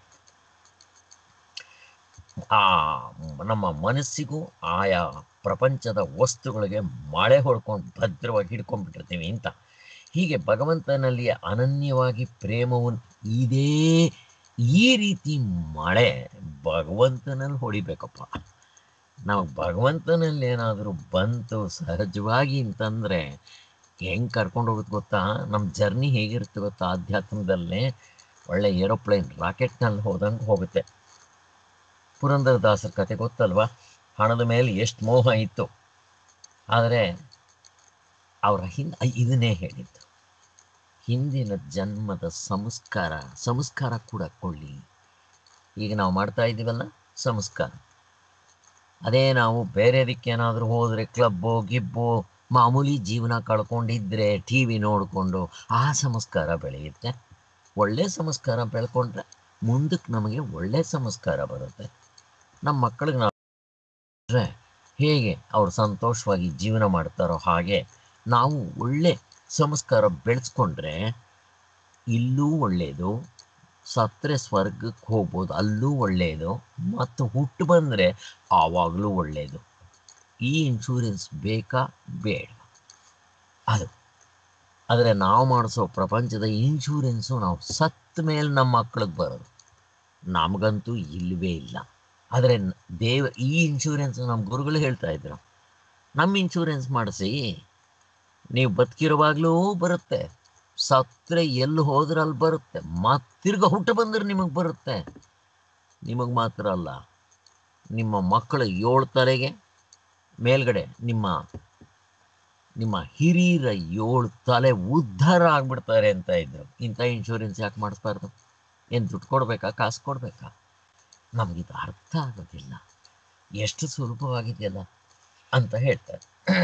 ಆ ನಮ್ಮ ಮನಸ್ಸಿಗೂ ಆಯಾ ಪ್ರಪಂಚದ ವಸ್ತುಗಳಿಗೆ ಮಳೆ ಹೊಡ್ಕೊಂಡು ಭದ್ರವಾಗಿ ಹಿಡ್ಕೊಂಡ್ಬಿಟ್ಟಿರ್ತೀವಿ ಅಂತ. ಹೀಗೆ ಭಗವಂತನಲ್ಲಿ ಅನನ್ಯವಾಗಿ ಪ್ರೇಮವನ್ನು ಇದೇ ಈ ರೀತಿ ಮಳೆ ಭಗವಂತನಲ್ಲಿ ಹೊಡಿಬೇಕಪ್ಪ. ನಾವು ಭಗವಂತನಲ್ಲಿ ಏನಾದರೂ ಬಂತು ಸಹಜವಾಗಿ ಅಂತಂದರೆ ಹೆಂಗೆ ಕರ್ಕೊಂಡು ಹೋಗುತ್ತೆ ಗೊತ್ತಾ? ನಮ್ಮ ಜರ್ನಿ ಹೇಗಿರುತ್ತೆ ಗೊತ್ತಾ? ಆಧ್ಯಾತ್ಮದಲ್ಲೇ ಒಳ್ಳೆ ಏರೋಪ್ಲೇನ್ ರಾಕೆಟ್ನಲ್ಲಿ ಹೋದಂಗೆ ಹೋಗುತ್ತೆ. ಪುರಂದರದಾಸರ ಕತೆ ಗೊತ್ತಲ್ವ? ಹಣದ ಮೇಲೆ ಎಷ್ಟು ಮೋಹ ಇತ್ತು, ಆದರೆ ಅವರ ಹಿಂದೆ ಇದನ್ನೇ ಹೇಳಿದ್ದು, ಹಿಂದಿನ ಜನ್ಮದ ಸಂಸ್ಕಾರ ಸಂಸ್ಕಾರ ಕೂಡ ಕೊಳ್ಳಿ. ಈಗ ನಾವು ಮಾಡ್ತಾ ಇದ್ದೀವಲ್ಲ ಸಂಸ್ಕಾರ, ಅದೇ ನಾವು ಬೇರೆದಕ್ಕೇನಾದರೂ ಹೋದರೆ ಕ್ಲಬ್ಬು ಗಿಬ್ಬು ಮಾಮೂಲಿ ಜೀವನ ಕಳ್ಕೊಂಡಿದ್ದರೆ ಟಿ ವಿ ನೋಡಿಕೊಂಡು ಆ ಸಂಸ್ಕಾರ ಬೆಳೆಯುತ್ತೆ. ಒಳ್ಳೆ ಸಂಸ್ಕಾರ ಬೆಳ್ಕೊಂಡ್ರೆ ಮುಂದಕ್ಕೆ ನಮಗೆ ಒಳ್ಳೆ ಸಂಸ್ಕಾರ ಬರುತ್ತೆ. ನಮ್ಮ ಮಕ್ಕಳಿಗೆ ನಾವು ಹೇಗೆ ಅವ್ರು ಸಂತೋಷವಾಗಿ ಜೀವನ ಮಾಡ್ತಾರೋ ಹಾಗೆ ನಾವು ಒಳ್ಳೆ ಸಂಸ್ಕಾರ ಬೆಳೆಸ್ಕೊಂಡ್ರೆ ಇಲ್ಲೂ ಒಳ್ಳೆಯದು, ಸತ್ತರೆ ಸ್ವರ್ಗಕ್ಕೆ ಹೋಗ್ಬೋದು, ಅಲ್ಲೂ ಒಳ್ಳೆಯದು, ಮತ್ತು ಹುಟ್ಟು ಬಂದರೆ ಆವಾಗಲೂ ಒಳ್ಳೆಯದು. ಈ ಇನ್ಶೂರೆನ್ಸ್ ಬೇಕಾ ಬೇಡ ಅದು. ಆದರೆ ನಾವು ಮಾಡಿಸೋ ಪ್ರಪಂಚದ ಇನ್ಶೂರೆನ್ಸು ನಾವು ಸತ್ತ ಮೇಲೆ ನಮ್ಮ ಮಕ್ಕಳಿಗೆ ಬರೋದು, ನಮಗಂತೂ ಇಲ್ಲವೇ ಇಲ್ಲ. ಆದರೆ ದೇವ ಈ ಇನ್ಶೂರೆನ್ಸ್ ನಮ್ಮ ಗುರುಗಳು ಹೇಳ್ತಾ ಇದ್ರು, ನಮ್ಮ ಇನ್ಶೂರೆನ್ಸ್ ಮಾಡಿಸಿ, ನೀವು ಬದುಕಿರುವಾಗಲೂ ಬರುತ್ತೆ, ಸತ್ತರೆ ಎಲ್ಲಿ ಹೋದ್ರೆ ಅಲ್ಲಿ ಬರುತ್ತೆ, ಮತ್ತಿರ್ಗ ಹುಟ್ಟು ಬಂದರೆ ನಿಮಗೆ ಬರುತ್ತೆ. ನಿಮಗೆ ಮಾತ್ರ ಅಲ್ಲ, ನಿಮ್ಮ ಮಕ್ಕಳು ಏಳು ತಲೆಗೆ ಮೇಲ್ಗಡೆ ನಿಮ್ಮ ನಿಮ್ಮ ಹಿರಿಯರ ಏಳು ತಲೆ ಉದ್ಧಾರ ಆಗಿಬಿಡ್ತಾರೆ ಅಂತ ಇದ್ರು. ಇಂಥ ಇನ್ಶೂರೆನ್ಸ್ ಯಾಕೆ ಮಾಡಿಸ್ಬಾರ್ದು? ಏನು ದುಡ್ಡು ಕೊಡಬೇಕಾ, ಕಾಸು ಕೊಡಬೇಕಾ? ನಮಗಿದು ಅರ್ಥ ಆಗೋದಿಲ್ಲ. ಎಷ್ಟು ಸುಲಭವಾಗಿದೆಯಲ್ಲ ಅಂತ ಹೇಳ್ತಾರೆ.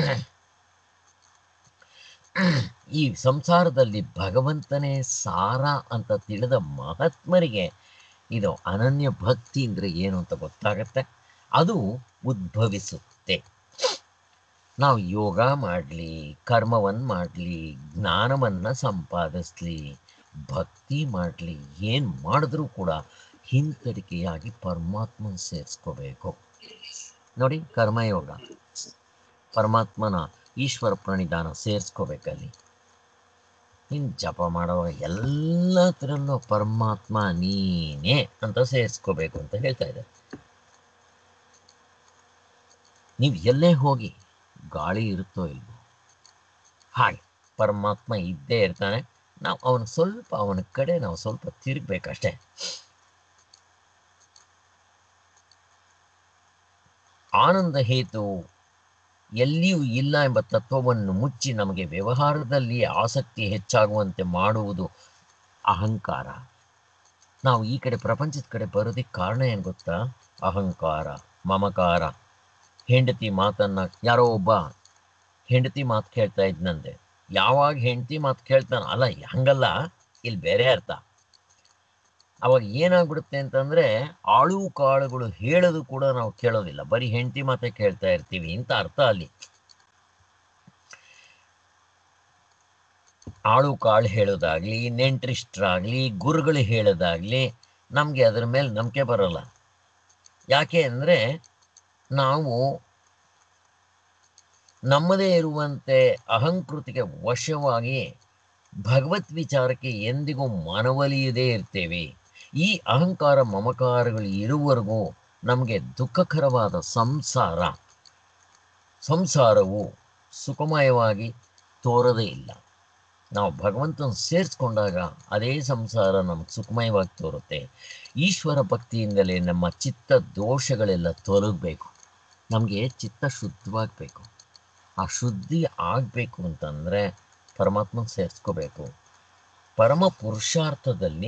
ಈ ಸಂಸಾರದಲ್ಲಿ ಭಗವಂತನೇ ಸಾರ ಅಂತ ತಿಳಿದ ಮಹಾತ್ಮರಿಗೆ ಇದು ಅನನ್ಯ ಭಕ್ತಿ ಅಂದರೆ ಏನು ಅಂತ ಗೊತ್ತಾಗತ್ತೆ. ಅದು ಉದ್ಭವಿಸುತ್ತೆ. ನಾವು ಯೋಗ ಮಾಡಲಿ, ಕರ್ಮವನ್ನು ಮಾಡಲಿ, ಜ್ಞಾನವನ್ನು ಸಂಪಾದಿಸಲಿ, ಭಕ್ತಿ ಮಾಡಲಿ, ಏನು ಮಾಡಿದ್ರೂ ಕೂಡ ಹಿಂತರಿಕೆಯಾಗಿ ಪರಮಾತ್ಮನ ಸೇರಿಸ್ಕೋಬೇಕು. ನೋಡಿ, ಕರ್ಮಯೋಗ ಪರಮಾತ್ಮನ ಈಶ್ವರ ಪ್ರಣಿಧಾನ ಸೇರಿಸ್ಕೋಬೇಕಲ್ಲಿ. ಇನ್ನು ಜಪ ಮಾಡೋ ಎಲ್ಲದರಲ್ಲೂ ಪರಮಾತ್ಮ ನೀನೇ ಅಂತ ಸೇರಿಸ್ಕೋಬೇಕು ಅಂತ ಹೇಳ್ತಾ ಇದ್ದಾರೆ. ನೀವು ಎಲ್ಲೇ ಹೋಗಿ ಗಾಳಿ ಇರುತ್ತೋ ಇಲ್ವೋ ಹಾಗೆ ಪರಮಾತ್ಮ ಇದ್ದೇ ಇರ್ತಾನೆ. ನಾವು ಅವನ ಸ್ವಲ್ಪ ಅವನ ಕಡೆ ನಾವು ಸ್ವಲ್ಪ ತಿರುಗಬೇಕಷ್ಟೇ. ಆನಂದ ಹೇತು ಎಲ್ಲಿಯೂ ಇಲ್ಲ ಎಂಬ ತತ್ವವನ್ನು ಮುಚ್ಚಿ ನಮಗೆ ವ್ಯವಹಾರದಲ್ಲಿ ಆಸಕ್ತಿ ಹೆಚ್ಚಾಗುವಂತೆ ಮಾಡುವುದು ಅಹಂಕಾರ. ನಾವು ಈ ಕಡೆ ಪ್ರಪಂಚದ ಕಡೆ ಬರೋದಕ್ಕೆ ಕಾರಣ ಏನು ಗೊತ್ತಾ? ಅಹಂಕಾರ, ಮಮಕಾರ. ಹೆಂಡತಿ ಮಾತನ್ನು ಯಾರೋ ಒಬ್ಬ ಹೆಂಡತಿ ಮಾತು ಕೇಳ್ತಾ ಇದ್ನಂತೆ. ಯಾವಾಗ ಹೆಂಡತಿ ಮಾತು ಕೇಳ್ತಾನ, ಅಲ್ಲ ಹಂಗಲ್ಲ, ಇಲ್ಲಿ ಬೇರೆ ಅರ್ಥ. ಅವಾಗ ಏನಾಗ್ಬಿಡುತ್ತೆ ಅಂತಂದ್ರೆ ಆಳು ಕಾಳುಗಳು ಹೇಳೋದು ಕೂಡ ನಾವು ಕೇಳೋದಿಲ್ಲ, ಬರೀ ಹೆಂಡತಿ ಮಾತೆ ಕೇಳ್ತಾ ಇರ್ತೀವಿ ಅಂತ ಅರ್ಥ ಅಲ್ಲಿ. ಆಳು ಕಾಳು ಹೇಳೋದಾಗ್ಲಿ, ನೆಂಟ್ರಿಷ್ಟ್ರಾಗ್ಲಿ, ಗುರುಗಳು ಹೇಳೋದಾಗ್ಲಿ, ನಮಗೆ ಅದರ ಮೇಲೆ ನಂಬಿಕೆ ಬರೋಲ್ಲ. ಯಾಕೆ ಅಂದರೆ ನಾವು ನಮ್ಮದೇ ಇರುವಂತೆ ಅಹಂಕೃತಿಗೆ ವಶವಾಗಿ ಭಗವತ್ ವಿಚಾರಕ್ಕೆ ಎಂದಿಗೂ ಮನವೊಲಿಯದೇ ಇರ್ತೇವೆ. ಈ ಅಹಂಕಾರ ಮಮಕಾರಗಳು ಇರುವವರೆಗೂ ನಮಗೆ ದುಃಖಕರವಾದ ಸಂಸಾರ ಸಂಸಾರವು ಸುಖಮಯವಾಗಿ ತೋರದೇ ಇಲ್ಲ. ನಾವು ಭಗವಂತನ ಸೇರಿಸ್ಕೊಂಡಾಗ ಅದೇ ಸಂಸಾರ ನಮ್ಗೆ ಸುಖಮಯವಾಗಿ ತೋರುತ್ತೆ. ಈಶ್ವರ ಭಕ್ತಿಯಿಂದಲೇ ನಮ್ಮ ಚಿತ್ತ ದೋಷಗಳೆಲ್ಲ ತೊಲಗಬೇಕು. ನಮಗೆ ಚಿತ್ತ ಶುದ್ಧವಾಗಬೇಕು. ಆ ಶುದ್ಧಿ ಆಗಬೇಕು ಅಂತಂದರೆ ಪರಮಾತ್ಮನ ಸೇರಿಸ್ಕೋಬೇಕು. ಪರಮ ಪುರುಷಾರ್ಥದಲ್ಲಿ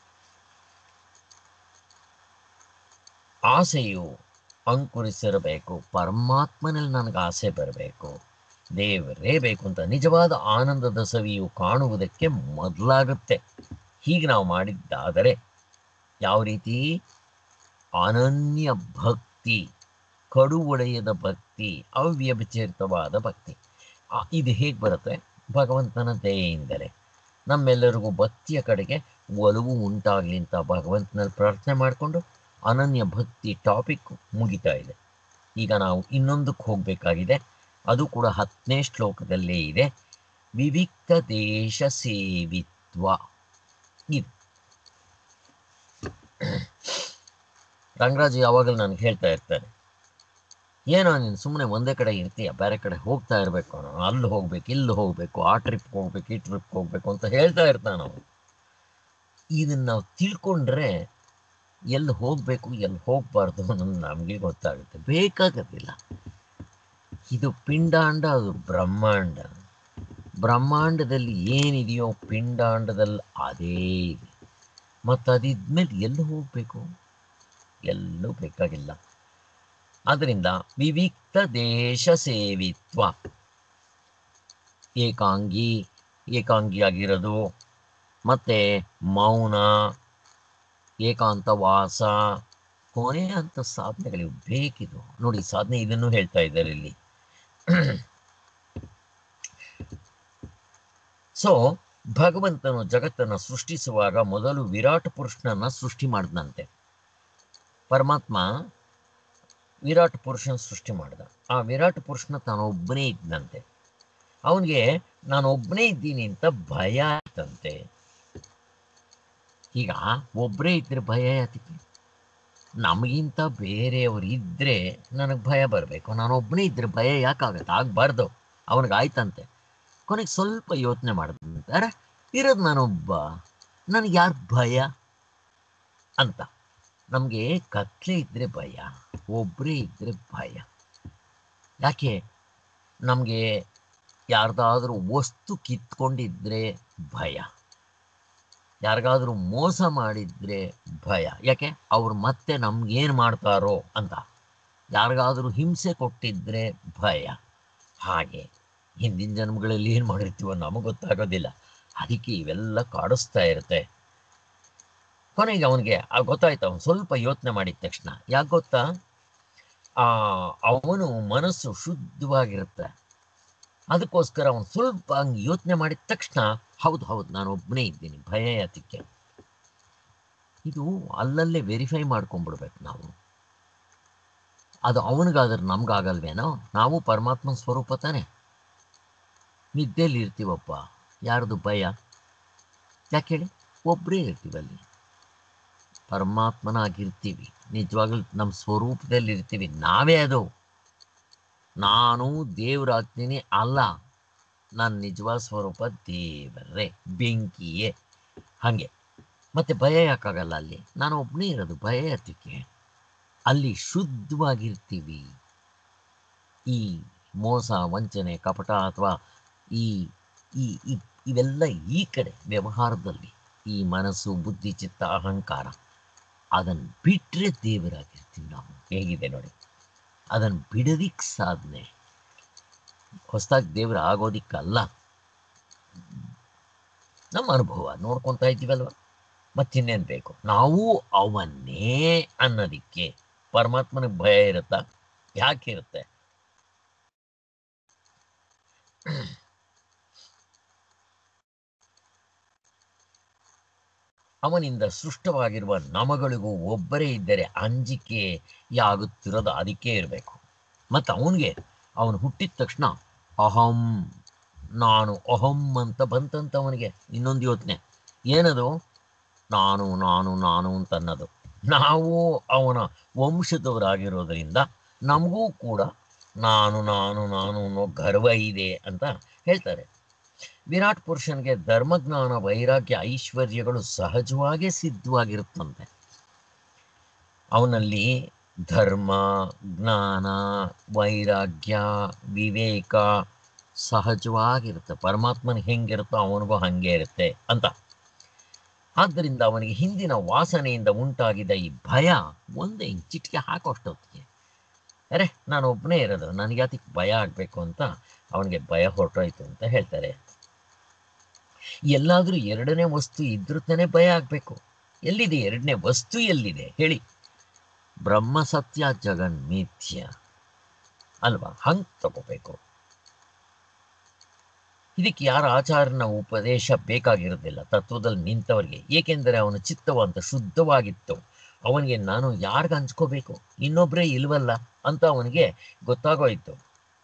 ಆಸೆಯು ಅಂಕುರಿಸಿರಬೇಕು. ಪರಮಾತ್ಮನಲ್ಲಿ ನನಗೆ ಆಸೆ ಬರಬೇಕು, ದೇವರೇ ಬೇಕು ಅಂತ ನಿಜವಾದ ಆನಂದದ ಸವಿಯು ಕಾಣುವುದಕ್ಕೆ ಮೊದಲಾಗುತ್ತೆ. ಹೀಗೆ ನಾವು ಮಾಡಿದ್ದಾದರೆ ಯಾವ ರೀತಿ ಅನನ್ಯ ಭಕ್ತಿ, ಕಡು ಒಡೆಯದ ಭಕ್ತಿ, ಅವ್ಯಭಿಚರಿತವಾದ ಭಕ್ತಿ, ಇದು ಹೇಗೆ ಬರುತ್ತೆ? ಭಗವಂತನ ದಯೆಯಿಂದಲೇ. ನಮ್ಮೆಲ್ಲರಿಗೂ ಭಕ್ತಿಯ ಕಡೆಗೆ ಒಲವು ಉಂಟಾಗಲಿ ಅಂತ ಭಗವಂತನಲ್ಲಿ ಪ್ರಾರ್ಥನೆ ಮಾಡಿಕೊಂಡು ಅನನ್ಯ ಭಕ್ತಿ ಟಾಪಿಕ್ ಮುಗಿತಾ ಇದೆ. ಈಗ ನಾವು ಇನ್ನೊಂದಕ್ಕೆ ಹೋಗಬೇಕಾಗಿದೆ. ಅದು ಕೂಡ ಹತ್ತನೇ ಶ್ಲೋಕದಲ್ಲೇ ಇದೆ. ವಿವಿಕ್ತ ದೇಶ ಸೇವಿತ್ವ. ಇದು ರಂಗರಾಜು ಯಾವಾಗಲೂ ನನಗೆ ಹೇಳ್ತಾ ಇರ್ತಾರೆ, ಏನೋ ನೀನು ಸುಮ್ಮನೆ ಒಂದೇ ಕಡೆ ಇರ್ತೀಯ, ಬೇರೆ ಕಡೆ ಹೋಗ್ತಾ ಇರಬೇಕು, ನಾನು ಅಲ್ಲಿ ಹೋಗ್ಬೇಕು, ಇಲ್ಲಿ ಹೋಗಬೇಕು, ಆ ಟ್ರಿಪ್ಗೆ ಹೋಗ್ಬೇಕು, ಈ ಟ್ರಿಪ್ಗೆ ಹೋಗ್ಬೇಕು ಅಂತ ಹೇಳ್ತಾ ಇರ್ತಾನೆ ನಾವು. ಇದನ್ನು ನಾವು ತಿಳ್ಕೊಂಡ್ರೆ ಎಲ್ಲಿ ಹೋಗಬೇಕು ಎಲ್ಲಿ ಹೋಗಬಾರ್ದು ಅನ್ನೋದು ನಮಗೆ ಗೊತ್ತಾಗುತ್ತೆ. ಬೇಕಾಗೋದಿಲ್ಲ. ಇದು ಪಿಂಡಾಂಡ, ಅದು ಬ್ರಹ್ಮಾಂಡ. ಬ್ರಹ್ಮಾಂಡದಲ್ಲಿ ಏನಿದೆಯೋ ಪಿಂಡಾಂಡದಲ್ಲಿ ಅದೇ ಇದೆ. ಮತ್ತು ಅದಿದ್ಮೇಲೆ ಎಲ್ಲಿ ಹೋಗಬೇಕು? ಎಲ್ಲೂ ಬೇಕಾಗಿಲ್ಲ. ಆದ್ದರಿಂದ ವಿವಿಕ್ತ ದೇಶ ಸೇವಿತ್ವ, ಏಕಾಂಗಿ ಏಕಾಂಗಿಯಾಗಿರೋದು, ಮತ್ತು ಮೌನ, ಏಕಾಂತವಾಸ, ಕೊನೆ ಅಂತ ಸಾಧನೆಗಳಿವು ಬೇಕಿದು. ನೋಡಿ, ಸಾಧನೆ ಇದನ್ನು ಹೇಳ್ತಾ ಇದ್ದಾರೆ ಇಲ್ಲಿ. ಸೊ ಭಗವಂತನು ಜಗತ್ತನ್ನು ಸೃಷ್ಟಿಸುವಾಗ ಮೊದಲು ವಿರಾಟ್ ಪುರುಷನನ್ನು ಸೃಷ್ಟಿ ಮಾಡಿದಂತೆ. ಪರಮಾತ್ಮ ವಿರಾಟ್ ಪುರುಷನ ಸೃಷ್ಟಿ ಮಾಡಿದ. ಆ ವಿರಾಟ್ ಪುರುಷನ ತಾನೊಬ್ಬನೇ ಇದ್ದಂತೆ. ಅವನಿಗೆ ನಾನು ಒಬ್ಬನೇ ಇದ್ದೀನಿ ಅಂತ ಭಯ ಆಯ್ತಂತೆ. ಈಗ ಒಬ್ಬರೇ ಇದ್ದರೆ ಭಯ ಯಾತಕ್ಕೆ? ನಮಗಿಂತ ಬೇರೆಯವರು ಇದ್ದರೆ ನನಗೆ ಭಯ ಬರಬೇಕು. ನಾನು ಒಬ್ಬನೇ ಇದ್ದರೆ ಭಯ ಯಾಕಾಗತ್ತೆ? ಆಗಬಾರ್ದು. ಅವನಿಗಾಯ್ತಂತೆ. ಕೊನೆಗೆ ಸ್ವಲ್ಪ ಯೋಚನೆ ಮಾಡಿದಂತೆ, ಅರೆ ಇರೋದು ನಾನೊಬ್ಬ, ನನಗೆ ಯಾರು ಭಯ ಅಂತ. ನಮಗೆ ಕತ್ಲೆ ಇದ್ದರೆ ಭಯ, ಒಬ್ಬರೇ ಇದ್ದರೆ ಭಯ. ಯಾಕೆ? ನಮಗೆ ಯಾರ್ದಾದ್ರೂ ವಸ್ತು ಕಿತ್ಕೊಂಡಿದ್ರೆ ಭಯ, ಯಾರಿಗಾದ್ರೂ ಮೋಸ ಮಾಡಿದರೆ ಭಯ. ಯಾಕೆ? ಅವ್ರು ಮತ್ತೆ ನಮ್ಗೇನು ಮಾಡ್ತಾರೋ ಅಂತ. ಯಾರಿಗಾದ್ರೂ ಹಿಂಸೆ ಕೊಟ್ಟಿದ್ದರೆ ಭಯ. ಹಾಗೆ ಹಿಂದಿನ ಜನ್ಮಗಳಲ್ಲಿ ಏನು ಮಾಡಿರ್ತೀವೋ ನಮಗೆ ಗೊತ್ತಾಗೋದಿಲ್ಲ. ಅದಕ್ಕೆ ಇವೆಲ್ಲ ಕಾಡಿಸ್ತಾ ಇರುತ್ತೆ. ಕೊನೆಗೆ ಅವನಿಗೆ ಗೊತ್ತಾಯ್ತು. ಅವನು ಸ್ವಲ್ಪ ಯೋಚನೆ ಮಾಡಿದ ತಕ್ಷಣ, ಯಾಕೆ ಗೊತ್ತಾ, ಅವನು ಮನಸ್ಸು ಶುದ್ಧವಾಗಿರುತ್ತೆ. ಅದಕ್ಕೋಸ್ಕರ ಅವನು ಸ್ವಲ್ಪ ಹಂಗೆ ಯೋಚನೆ ಮಾಡಿದ ತಕ್ಷಣ, ಹೌದು ಹೌದು ನಾನು ಒಬ್ಬನೇ ಇದ್ದೀನಿ, ಭಯ ಯಾತಕ್ಕೆ? ಇದು ಅಲ್ಲಲ್ಲೇ ವೆರಿಫೈ ಮಾಡ್ಕೊಂಡ್ಬಿಡ್ಬೇಕು ನಾವು. ಅದು ಅವನಿಗಾದ್ರೆ ನಮ್ಗಾಗಲ್ವೇನೋ? ನಾವು ಪರಮಾತ್ಮನ ಸ್ವರೂಪ ತಾನೆ. ನಿದ್ದೆಯಲ್ಲಿ ಇರ್ತೀವಪ್ಪ, ಯಾರ್ದು ಭಯ? ಯಾಕೆ ಹೇಳಿ? ಒಬ್ಬರೇ ಇರ್ತೀವಲ್ಲಿ, ಪರಮಾತ್ಮನಾಗಿರ್ತೀವಿ. ನಿಜವಾಗ್ಲೂ ನಮ್ಮ ಸ್ವರೂಪದಲ್ಲಿ ಇರ್ತೀವಿ. ನಾವೇ ಅದು. ನಾನು ದೇವರಾಗ್ತೀನಿ ಅಲ್ಲ, ನನ್ನ ನಿಜವಾದ ಸ್ವರೂಪ ದೇವರೇ, ಬೆಂಕಿಯೇ. ಹಾಗೆ ಮತ್ತೆ ಭಯ ಯಾಕಾಗಲ್ಲ? ಅಲ್ಲಿ ನಾನು ಒಬ್ಬನೇ ಇರೋದು, ಭಯ ಯಾತಕ್ಕೆ? ಅಲ್ಲಿ ಶುದ್ಧವಾಗಿರ್ತೀವಿ. ಈ ಮೋಸ, ವಂಚನೆ, ಕಪಟ ಅಥವಾ ಈ ಈ ಇವೆಲ್ಲ ಈ ಕಡೆ ವ್ಯವಹಾರದಲ್ಲಿ ಈ ಮನಸ್ಸು, ಬುದ್ಧಿ, ಚಿತ್ತ, ಅಹಂಕಾರ, ಅದನ್ನು ಬಿಟ್ಟರೆ ದೇವರಾಗಿರ್ತೀವಿ ನಾವು. ಹೇಗಿದೆ ನೋಡಿ, ಅದನ್ನು ಬಿಡೋದಿಕ್ಕೆ ಸಾಧನೆ. ಹೊಸದಾಗಿ ದೇವ್ರು ಆಗೋದಿಕ್ಕಲ್ಲ, ನಮ್ಮ ಅನುಭವ ನೋಡ್ಕೊತಾ ಇದ್ದೀವಲ್ವ, ಮತ್ತಿನ್ನೇನು ಬೇಕು. ನಾವು ಅವನ್ನೇ ಅನ್ನೋದಿಕ್ಕೆ ಪರಮಾತ್ಮನಿಗೆ ಭಯ ಇರುತ್ತಾ? ಯಾಕಿರುತ್ತೆ? ಅವನಿಂದ ಸೃಷ್ಟವಾಗಿರುವ ನಮಗಳಿಗೂ ಒಬ್ಬರೇ ಇದ್ದರೆ ಅಂಜಿಕೆಯಾಗುತ್ತಿರೋದು ಅದಕ್ಕೆ ಇರಬೇಕು. ಮತ್ತು ಅವನಿಗೆ ಅವನು ಹುಟ್ಟಿದ ತಕ್ಷಣ ಅಹಂ, ನಾನು ಅಹಂ ಅಂತ ಬಂತಂತ ಅವನಿಗೆ ಇನ್ನೊಂದು ಯೋಚನೆ ಏನದು? ನಾನು ನಾನು ನಾನು ಅಂತ ಅನ್ನೋದು. ನಾವು ಅವನ ವಂಶದವರಾಗಿರೋದ್ರಿಂದ ನಮಗೂ ಕೂಡ ನಾನು ನಾನು ನಾನು ಅನ್ನೋ ಗರ್ವ ಇದೆ ಅಂತ ಹೇಳ್ತಾರೆ. ವಿರಾಟ್ ಪುರುಷನಿಗೆ ಧರ್ಮಜ್ಞಾನ ವೈರಾಗ್ಯ ಐಶ್ವರ್ಯಗಳು ಸಹಜವಾಗೇ ಸಿದ್ಧವಾಗಿರುತ್ತಂತೆ. ಅವನಲ್ಲಿ ಧರ್ಮ, ಜ್ಞಾನ, ವೈರಾಗ್ಯ, ವಿವೇಕ ಸಹಜವಾಗಿರುತ್ತೆ. ಪರಮಾತ್ಮನ ಹೆಂಗಿರುತ್ತೋ ಅವನಿಗೂ ಹಾಗೆ ಇರುತ್ತೆ ಅಂತ. ಆದ್ದರಿಂದ ಅವನಿಗೆ ಹಿಂದಿನ ವಾಸನೆಯಿಂದ ಉಂಟಾಗಿದ್ದ ಈ ಭಯ ಒಂದೇ ಚಿಟಿಕೆ ಹಾಕೋಷ್ಟೊತ್ತಿಗೆ, ಅರೆ ನಾನು ಒಬ್ಬನೇ ಇರೋದು, ನನಗೆ ಅದಕ್ಕೆ ಭಯ ಆಗಬೇಕು ಅಂತ ಅವನಿಗೆ ಭಯ ಹೊರಟೋಯ್ತು ಅಂತ ಹೇಳ್ತಾರೆ. ಎಲ್ಲಾದರೂ ಎರಡನೇ ವಸ್ತು ಇದ್ರೂ ತಾನೇ ಭಯ ಆಗಬೇಕು. ಎಲ್ಲಿದೆ ಎರಡನೇ ವಸ್ತು? ಎಲ್ಲಿದೆ ಹೇಳಿ? ಬ್ರಹ್ಮ ಸತ್ಯ ಜಗನ್ ಮಿಥ್ಯ ಅಲ್ವಾ? ಹಂಗೆ ತಗೋಬೇಕು. ಇದಕ್ಕೆ ಯಾರ ಆಚಾರ್ಯನ ಉಪದೇಶ ಬೇಕಾಗಿರೋದಿಲ್ಲ ತತ್ವದಲ್ಲಿ ನಿಂತವರಿಗೆ. ಏಕೆಂದರೆ ಅವನ ಚಿತ್ತವಂತ ಶುದ್ಧವಾಗಿತ್ತು. ಅವನಿಗೆ ನಾನು ಯಾರಿಗೆ ಹಂಚ್ಕೋಬೇಕು, ಇನ್ನೊಬ್ಬರೇ ಇಲ್ವಲ್ಲ ಅಂತ ಅವನಿಗೆ ಗೊತ್ತಾಗೋಯ್ತು.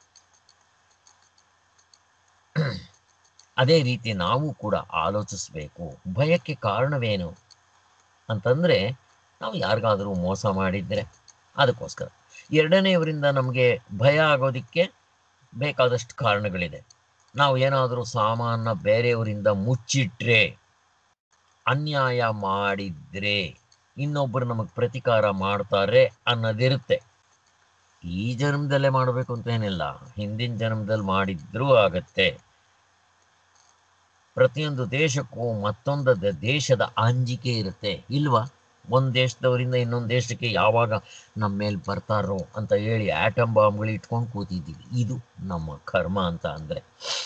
ಅದೇ ರೀತಿ ನಾವು ಕೂಡ ಆಲೋಚಿಸಬೇಕು. ಭಯಕ್ಕೆ ಕಾರಣವೇನು ಅಂತಂದರೆ, ನಾವು ಯಾರಿಗಾದರೂ ಮೋಸ ಮಾಡಿದರೆ ಅದಕ್ಕೋಸ್ಕರ. ಎರಡನೆಯವರಿಂದ ನಮಗೆ ಭಯ ಆಗೋದಕ್ಕೆ ಬೇಕಾದಷ್ಟು ಕಾರಣಗಳಿದೆ. ನಾವು ಏನಾದರೂ ಸಾಮಾನ ಬೇರೆಯವರಿಂದ ಮುಚ್ಚಿಟ್ರೆ, ಅನ್ಯಾಯ ಮಾಡಿದರೆ ಇನ್ನೊಬ್ಬರು ನಮಗೆ ಪ್ರತಿಕಾರ ಮಾಡ್ತಾರೆ ಅನ್ನೋದಿರುತ್ತೆ. ಈ ಜನ್ಮದಲ್ಲೇ ಮಾಡಬೇಕು ಅಂತ ಏನಿಲ್ಲ, ಹಿಂದಿನ ಜನ್ಮದಲ್ಲಿ ಮಾಡಿದ್ರೂ ಆಗತ್ತೆ. ಪ್ರತಿಯೊಂದು ದೇಶಕ್ಕೂ ಮತ್ತೊಂದು ದೇಶದ ಅಂಜಿಕೆ ಇರುತ್ತೆ ಇಲ್ವಾ? ಒಂದು ದೇಶದವರಿಂದ ಇನ್ನೊಂದು ದೇಶಕ್ಕೆ ಯಾವಾಗ ನಮ್ಮ ಮೇಲೆ ಬರ್ತಾರೋ ಅಂತ ಹೇಳಿ ಆಟಮ್ ಬಾಂಬ್ಗಳು ಇಟ್ಕೊಂಡು ಕೂತಿದ್ದೀವಿ. ಇದು ನಮ್ಮ ಕರ್ಮ ಅಂತ. ಅಂದರೆ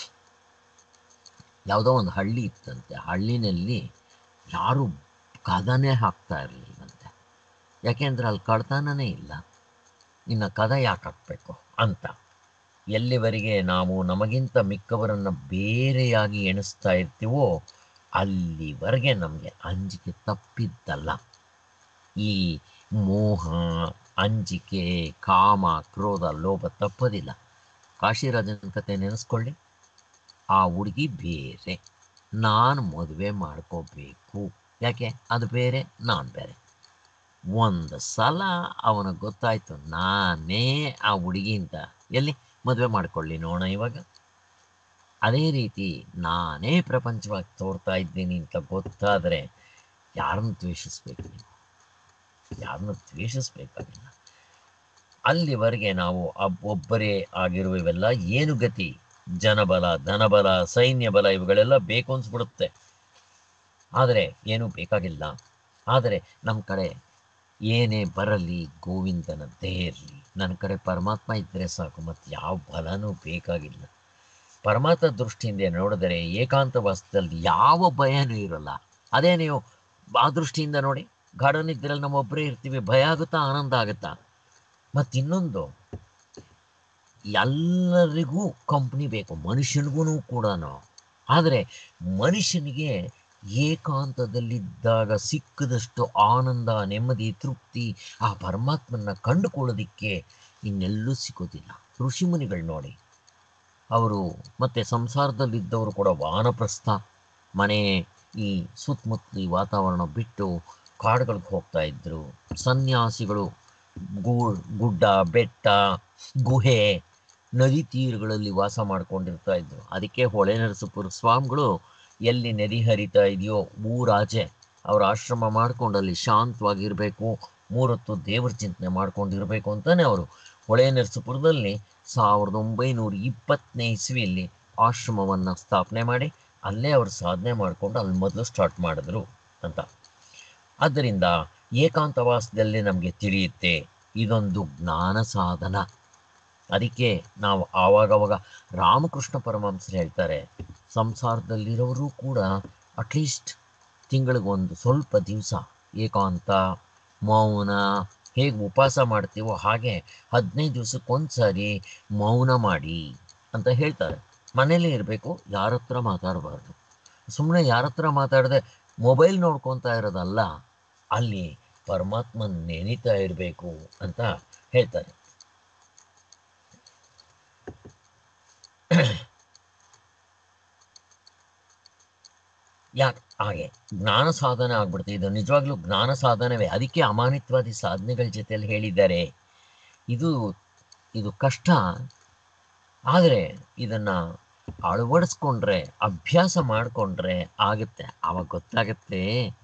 ಯಾವುದೋ ಒಂದು ಹಳ್ಳಿ ಇತ್ತಂತೆ, ಹಳ್ಳಿನಲ್ಲಿ ಯಾರು ಕದನೇ ಹಾಕ್ತಾ ಇರಲಿಲ್ಲಂತೆ. ಯಾಕೆಂದ್ರೆ ಅಲ್ಲಿ ಕಳ್ತನನೇ ಇಲ್ಲ, ಇನ್ನು ಕದ ಯಾಕೆ ಹಾಕಬೇಕು ಅಂತ. ಎಲ್ಲಿವರೆಗೆ ನಾವು ನಮಗಿಂತ ಮಿಕ್ಕವರನ್ನು ಬೇರೆಯಾಗಿ ಎಣಿಸ್ತಾ ಇರ್ತೀವೋ ಅಲ್ಲಿವರೆಗೆ ನಮಗೆ ಅಂಜಿಕೆ ತಪ್ಪಿದ್ದಲ್ಲ. ಈ ಮೋಹ, ಅಂಜಿಕೆ, ಕಾಮ, ಕ್ರೋಧ, ಲೋಭ ತಪ್ಪೋದಿಲ್ಲ. ಕಾಶಿರಾಜನ ಕತೆ ನೆನೆಸ್ಕೊಳ್ಳಿ. ಆ ಹುಡುಗಿ ಬೇರೆ, ನಾನು ಮದುವೆ ಮಾಡ್ಕೋಬೇಕು. ಯಾಕೆ? ಅದು ಬೇರೆ, ನಾನು ಬೇರೆ. ಒಂದು ಸಲ ಅವನಿಗೆ ಗೊತ್ತಾಯ್ತು ನಾನೇ ಆ ಹುಡುಗಿ ಅಂತ. ಎಲ್ಲಿ ಮದುವೆ ಮಾಡ್ಕೊಳ್ಳಿ ನೋಡೋಣ ಇವಾಗ. ಅದೇ ರೀತಿ ನಾನೇ ಪ್ರಪಂಚವಾಗಿ ತೋರ್ತಾ ಇದ್ದೀನಿ ಅಂತ ಗೊತ್ತಾದರೆ ಯಾರನ್ನು ದ್ವೇಷಿಸ್ಬೇಕು? ನೀವು ಯಾರನ್ನು ದ್ವೇಷಿಸ್ಬೇಕಾಗಿಲ್ಲ. ಅಲ್ಲಿವರೆಗೆ ನಾವು ಒಬ್ಬರೇ ಆಗಿರುವವೆಲ್ಲ ಏನು ಗತಿ? ಜನಬಲ, ಧನಬಲ, ಸೈನ್ಯ ಬಲ ಇವುಗಳೆಲ್ಲ ಬೇಕು ಅನ್ಸ್ಬಿಡುತ್ತೆ. ಆದರೆ ಏನೂ ಬೇಕಾಗಿಲ್ಲ. ಆದರೆ ನಮ್ಮ ಕಡೆ ಏನೇ ಬರಲಿ ಗೋವಿಂದನದ್ದೇ ಇರಲಿ, ನನ್ನ ಕಡೆ ಪರಮಾತ್ಮ ಇದ್ದರೆ ಸಾಕು, ಮತ್ತು ಯಾವ ಬಲನೂ ಬೇಕಾಗಿಲ್ಲ. ಪರಮಾತ್ಮ ದೃಷ್ಟಿಯಿಂದ ನೋಡಿದರೆ ಏಕಾಂತವಾಸದಲ್ಲಿ ಯಾವ ಭಯನೂ ಇರೋಲ್ಲ. ಅದೇ ನೀವು ಆ ದೃಷ್ಟಿಯಿಂದ ನೋಡಿ, ಗಾರ್ಡನ್ ಇದ್ರಲ್ಲಿ ನಾವು ಒಬ್ಬರೇ ಇರ್ತೀವಿ, ಭಯ ಆಗುತ್ತಾ ಆನಂದ ಆಗುತ್ತಾ? ಮತ್ತಿನ್ನೊಂದು, ಎಲ್ಲರಿಗೂ ಕಂಪ್ನಿ ಬೇಕು, ಮನುಷ್ಯನಿಗೂ ಕೂಡ. ಆದರೆ ಮನುಷ್ಯನಿಗೆ ಏಕಾಂತದಲ್ಲಿದ್ದಾಗ ಸಿಕ್ಕದಷ್ಟು ಆನಂದ, ನೆಮ್ಮದಿ, ತೃಪ್ತಿ ಆ ಪರಮಾತ್ಮನ ಕಂಡುಕೊಳ್ಳೋದಿಕ್ಕೆ ಇನ್ನೆಲ್ಲೂ ಸಿಗೋದಿಲ್ಲ. ಋಷಿಮುನಿಗಳು ನೋಡಿ, ಅವರು ಮತ್ತು ಸಂಸಾರದಲ್ಲಿದ್ದವರು ಕೂಡ ವಾನಪ್ರಸ್ಥ ಮನೆ, ಈ ಸುತ್ತಮುತ್ತಲ ಈ ವಾತಾವರಣ ಬಿಟ್ಟು ಕಾಡುಗಳಿಗೆ ಹೋಗ್ತಾ ಇದ್ರು. ಸನ್ಯಾಸಿಗಳು ಗು ಗುಡ್ಡ, ಬೆಟ್ಟ, ಗುಹೆ, ನದಿ ತೀರಗಳಲ್ಲಿ ವಾಸ ಮಾಡ್ಕೊಂಡಿರ್ತಾ ಇದ್ರು. ಅದಕ್ಕೆ ಹೊಳೆ ನರಸೀಪುರ ಸ್ವಾಮಿಗಳು ಎಲ್ಲಿ ನದಿ ಹರಿತಾ ಇದೆಯೋ ಊರಾಚೆ ಅವ್ರ ಆಶ್ರಮ ಮಾಡ್ಕೊಂಡು ಅಲ್ಲಿ ಶಾಂತವಾಗಿರಬೇಕು, ಮೂರೊತ್ತು ದೇವರ ಚಿಂತನೆ ಮಾಡ್ಕೊಂಡಿರಬೇಕು ಅಂತಲೇ ಅವರು ಹೊಳೆ ನರಸೀಪುರದಲ್ಲಿ ಸಾವಿರದ ಒಂಬೈನೂರ ಇಪ್ಪತ್ತನೇ ಇಸ್ವಿಯಲ್ಲಿ ಆಶ್ರಮವನ್ನು ಸ್ಥಾಪನೆ ಮಾಡಿ ಅಲ್ಲೇ ಅವರು ಸಾಧನೆ ಮಾಡಿಕೊಂಡು ಅಲ್ಲಿ ಮೊದಲು ಸ್ಟಾರ್ಟ್ ಮಾಡಿದ್ರು ಅಂತ. ಆದ್ದರಿಂದ ಏಕಾಂತವಾಸದಲ್ಲಿ ನಮಗೆ ತಿಳಿಯುತ್ತೆ ಇದೊಂದು ಜ್ಞಾನ ಸಾಧನ. ಅದಕ್ಕೆ ನಾವು ಆವಾಗವಾಗ ರಾಮಕೃಷ್ಣ ಪರಮಹಂಸರು ಹೇಳ್ತಾರೆ, ಸಂಸಾರದಲ್ಲಿರೋರು ಕೂಡ ಅಟ್ಲೀಸ್ಟ್ ತಿಂಗಳಿಗೊಂದು ಸ್ವಲ್ಪ ದಿವಸ ಏಕಾಂತ, ಮೌನ, ಹೇಗೆ ಉಪವಾಸ ಮಾಡ್ತೀವೋ ಹಾಗೆ ಹದಿನೈದು ದಿವಸಕ್ಕೊಂದು ಸಾರಿ ಮೌನ ಮಾಡಿ ಅಂತ ಹೇಳ್ತಾರೆ. ಮನೇಲೇ ಇರಬೇಕು, ಯಾರ ಹತ್ರ ಮಾತಾಡಬಾರ್ದು. ಸುಮ್ಮನೆ ಯಾರ ಹತ್ರ ಮಾತಾಡದೆ ಮೊಬೈಲ್ ನೋಡ್ಕೊತಾ ಇರೋದಲ್ಲ, ಅಲ್ಲಿ ಪರಮಾತ್ಮನ ನೆನೀತಾ ಇರಬೇಕು ಅಂತ ಹೇಳ್ತಾರೆ. ಯಾಕೆ ಹಾಗೆ ಜ್ಞಾನ ಸಾಧನೆ ಆಗ್ಬಿಡುತ್ತೆ. ಇದು ನಿಜವಾಗ್ಲೂ ಜ್ಞಾನ ಸಾಧನವೇ. ಅದಕ್ಕೆ ಅಮಾನಿತ್ವಾದಿ ಸಾಧನೆಗಳ ಜೊತೆಯಲ್ಲಿ ಹೇಳಿದ್ದಾರೆ. ಇದು ಇದು ಕಷ್ಟ, ಆದರೆ ಇದನ್ನು ಅಳವಡಿಸ್ಕೊಂಡ್ರೆ, ಅಭ್ಯಾಸ ಮಾಡಿಕೊಂಡ್ರೆ ಆಗುತ್ತೆ. ಆವಾಗ ಗೊತ್ತಾಗುತ್ತೆ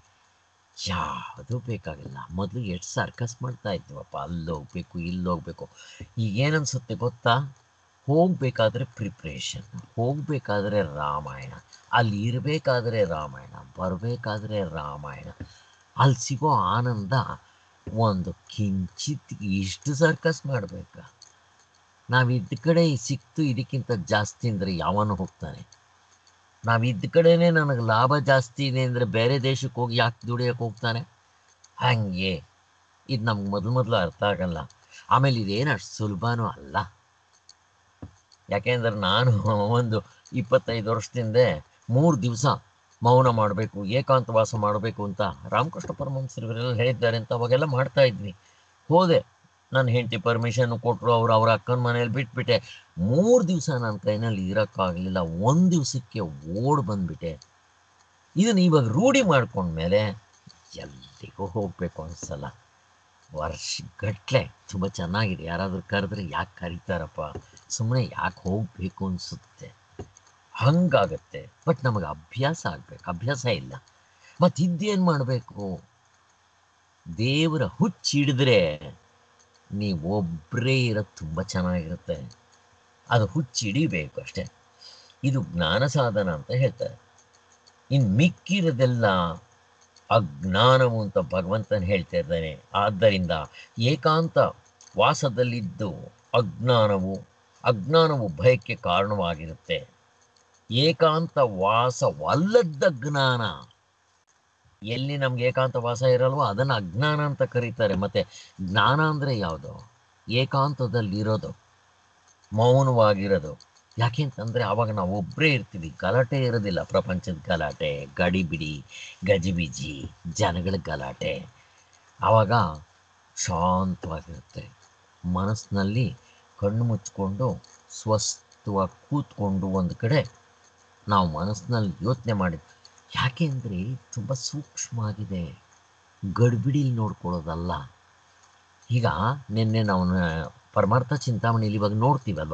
ಯಾವುದು ಬೇಕಾಗಿಲ್ಲ. ಮೊದಲು ಎಷ್ಟು ಸರ್ಕಸ್ ಮಾಡ್ತಾ ಇದ್ವಪ್ಪ, ಅಲ್ಲಿ ಹೋಗ್ಬೇಕು ಇಲ್ಲಿ ಹೋಗ್ಬೇಕು. ಈಗೇನನ್ಸುತ್ತೆ ಗೊತ್ತಾ, ಹೋಗಬೇಕಾದ್ರೆ ಪ್ರಿಪ್ರೇಷನ್, ಹೋಗಬೇಕಾದ್ರೆ ರಾಮಾಯಣ, ಅಲ್ಲಿ ಇರಬೇಕಾದ್ರೆ ರಾಮಾಯಣ, ಬರಬೇಕಾದ್ರೆ ರಾಮಾಯಣ. ಅಲ್ಲಿ ಸಿಗೋ ಆನಂದ ಒಂದು ಕಿಂಚಿತ್ ಇಷ್ಟು ಸರ್ಕಸ್ ಮಾಡಬೇಕಾ? ನಾವು ಇದ್ದ ಕಡೆ ಸಿಕ್ತು ಇದಕ್ಕಿಂತ ಜಾಸ್ತಿ ಅಂದರೆ ಯಾವನು ಹೋಗ್ತಾನೆ? ನಾವು ಇದ್ದ ಕಡೆನೇ ನನಗೆ ಲಾಭ ಜಾಸ್ತಿ ಇದೆ ಅಂದರೆ ಬೇರೆ ದೇಶಕ್ಕೆ ಹೋಗಿ ಯಾಕೆ ದುಡಿಯೋಕೆ ಹೋಗ್ತಾನೆ? ಹಾಗೆ ಇದು ನಮ್ಗೆ ಮೊದಲು ಮೊದಲು ಅರ್ಥ ಆಗಲ್ಲ. ಆಮೇಲೆ ಇದೇನು ಅಷ್ಟು ಸುಲಭನೂ ಅಲ್ಲ. ಯಾಕೆಂದ್ರೆ ನಾನು ಒಂದು ಇಪ್ಪತ್ತೈದು ವರ್ಷದಿಂದ ಮೂರು ದಿವಸ ಮೌನ ಮಾಡಬೇಕು, ಏಕಾಂತವಾಸ ಮಾಡಬೇಕು ಅಂತ ರಾಮಕೃಷ್ಣ ಪರಮಹಂಸರು ಇವರೆಲ್ಲ ಹೇಳಿದ್ದಾರೆ ಅಂತ ಅವಾಗೆಲ್ಲ ಮಾಡ್ತಾ ಇದ್ವಿ. ಹೋದೆ, ನನ್ನ ಹೆಂಡತಿ ಪರ್ಮಿಷನ್ ಕೊಟ್ಟರು, ಅವರು ಅವ್ರ ಅಕ್ಕನ ಮನೇಲಿ ಬಿಟ್ಬಿಟ್ಟೆ. ಮೂರು ದಿವಸ ನನ್ನ ಕೈನಲ್ಲಿ ಇರೋಕ್ಕಾಗಲಿಲ್ಲ. ಒಂದು ದಿವಸಕ್ಕೆ ಓಡ್ ಬಂದುಬಿಟ್ಟೆ. ಇದನ್ನು ಇವಾಗ ರೂಢಿ ಮಾಡ್ಕೊಂಡ್ಮೇಲೆ ಎಲ್ಲಿಗೂ ಹೋಗಬೇಕು ಅನಿಸಲ್ಲ. ವರ್ಷಗಟ್ಟಲೆ ತುಂಬ ಚೆನ್ನಾಗಿದೆ. ಯಾರಾದರೂ ಕರೆದ್ರೆ ಯಾಕೆ ಕರೀತಾರಪ್ಪ, ಸುಮ್ಮನೆ ಯಾಕೆ ಹೋಗಬೇಕು ಅನಿಸುತ್ತೆ, ಹಂಗಾಗತ್ತೆ. ಬಟ್ ನಮಗೆ ಅಭ್ಯಾಸ ಆಗಬೇಕು, ಅಭ್ಯಾಸ ಇಲ್ಲ. ಮತ್ತು ಇದ್ದೇನು ಮಾಡಬೇಕು? ದೇವರ ಹುಚ್ಚಿಡಿದ್ರೆ ನೀವು ಒಬ್ಬರೇ ಇರೋದು ತುಂಬ ಚೆನ್ನಾಗಿರುತ್ತೆ. ಅದು ಹುಚ್ಚಿಡಿಬೇಕು ಅಷ್ಟೇ. ಇದು ಜ್ಞಾನ ಸಾಧನ ಅಂತ ಹೇಳ್ತಾರೆ. ಇನ್ನು ಮಿಕ್ಕಿರೋದೆಲ್ಲ ಅಜ್ಞಾನವು ಅಂತ ಭಗವಂತನ ಹೇಳ್ತಾ ಇದ್ದಾನೆ. ಆದ್ದರಿಂದ ಏಕಾಂತ ವಾಸದಲ್ಲಿದ್ದು ಅಜ್ಞಾನವು ಅಜ್ಞಾನವು ಭಯಕ್ಕೆ ಕಾರಣವಾಗಿರುತ್ತೆ. ಏಕಾಂತ ವಾಸವಲ್ಲದ ಜ್ಞಾನ, ಎಲ್ಲಿ ನಮ್ಗೆ ಏಕಾಂತ ವಾಸ ಇರಲ್ವೋ ಅದನ್ನು ಅಜ್ಞಾನ ಅಂತ ಕರೀತಾರೆ. ಮತ್ತು ಜ್ಞಾನ ಅಂದರೆ ಯಾವುದು? ಏಕಾಂತದಲ್ಲಿರೋದು, ಮೌನವಾಗಿರೋದು. ಯಾಕೆ ಅಂತಂದರೆ ಆವಾಗ ನಾವು ಒಬ್ಬರೇ ಇರ್ತೀವಿ, ಗಲಾಟೆ ಇರೋದಿಲ್ಲ. ಪ್ರಪಂಚದ ಗಲಾಟೆ, ಗಡಿಬಿಡಿ, ಗಜಿಬಿಜಿ, ಜನಗಳ ಗಲಾಟೆ. ಆವಾಗ ಶಾಂತವಾಗಿರುತ್ತೆ. ಮನಸ್ಸಿನಲ್ಲಿ ಕಣ್ಣು ಮುಚ್ಕೊಂಡು ಸ್ವಸ್ಥವಾಗಿ ಕೂತ್ಕೊಂಡು ಒಂದು ಕಡೆ ನಾವು ಮನಸ್ಸಿನಲ್ಲಿ ಯೋಚನೆ ಮಾಡಿ. ಯಾಕೆ ಅಂದರೆ ತುಂಬ ಸೂಕ್ಷ್ಮ ಆಗಿದೆ, ಗಡಿಬಿಡಿಲಿ ನೋಡ್ಕೊಳ್ಳೋದಲ್ಲ. ಈಗ ನಿನ್ನೆ ನಾವು ಪರಮಾರ್ಥ ಚಿಂತಾಮಣಿಲಿ ಇವಾಗ ನೋಡ್ತೀವಲ್ವ,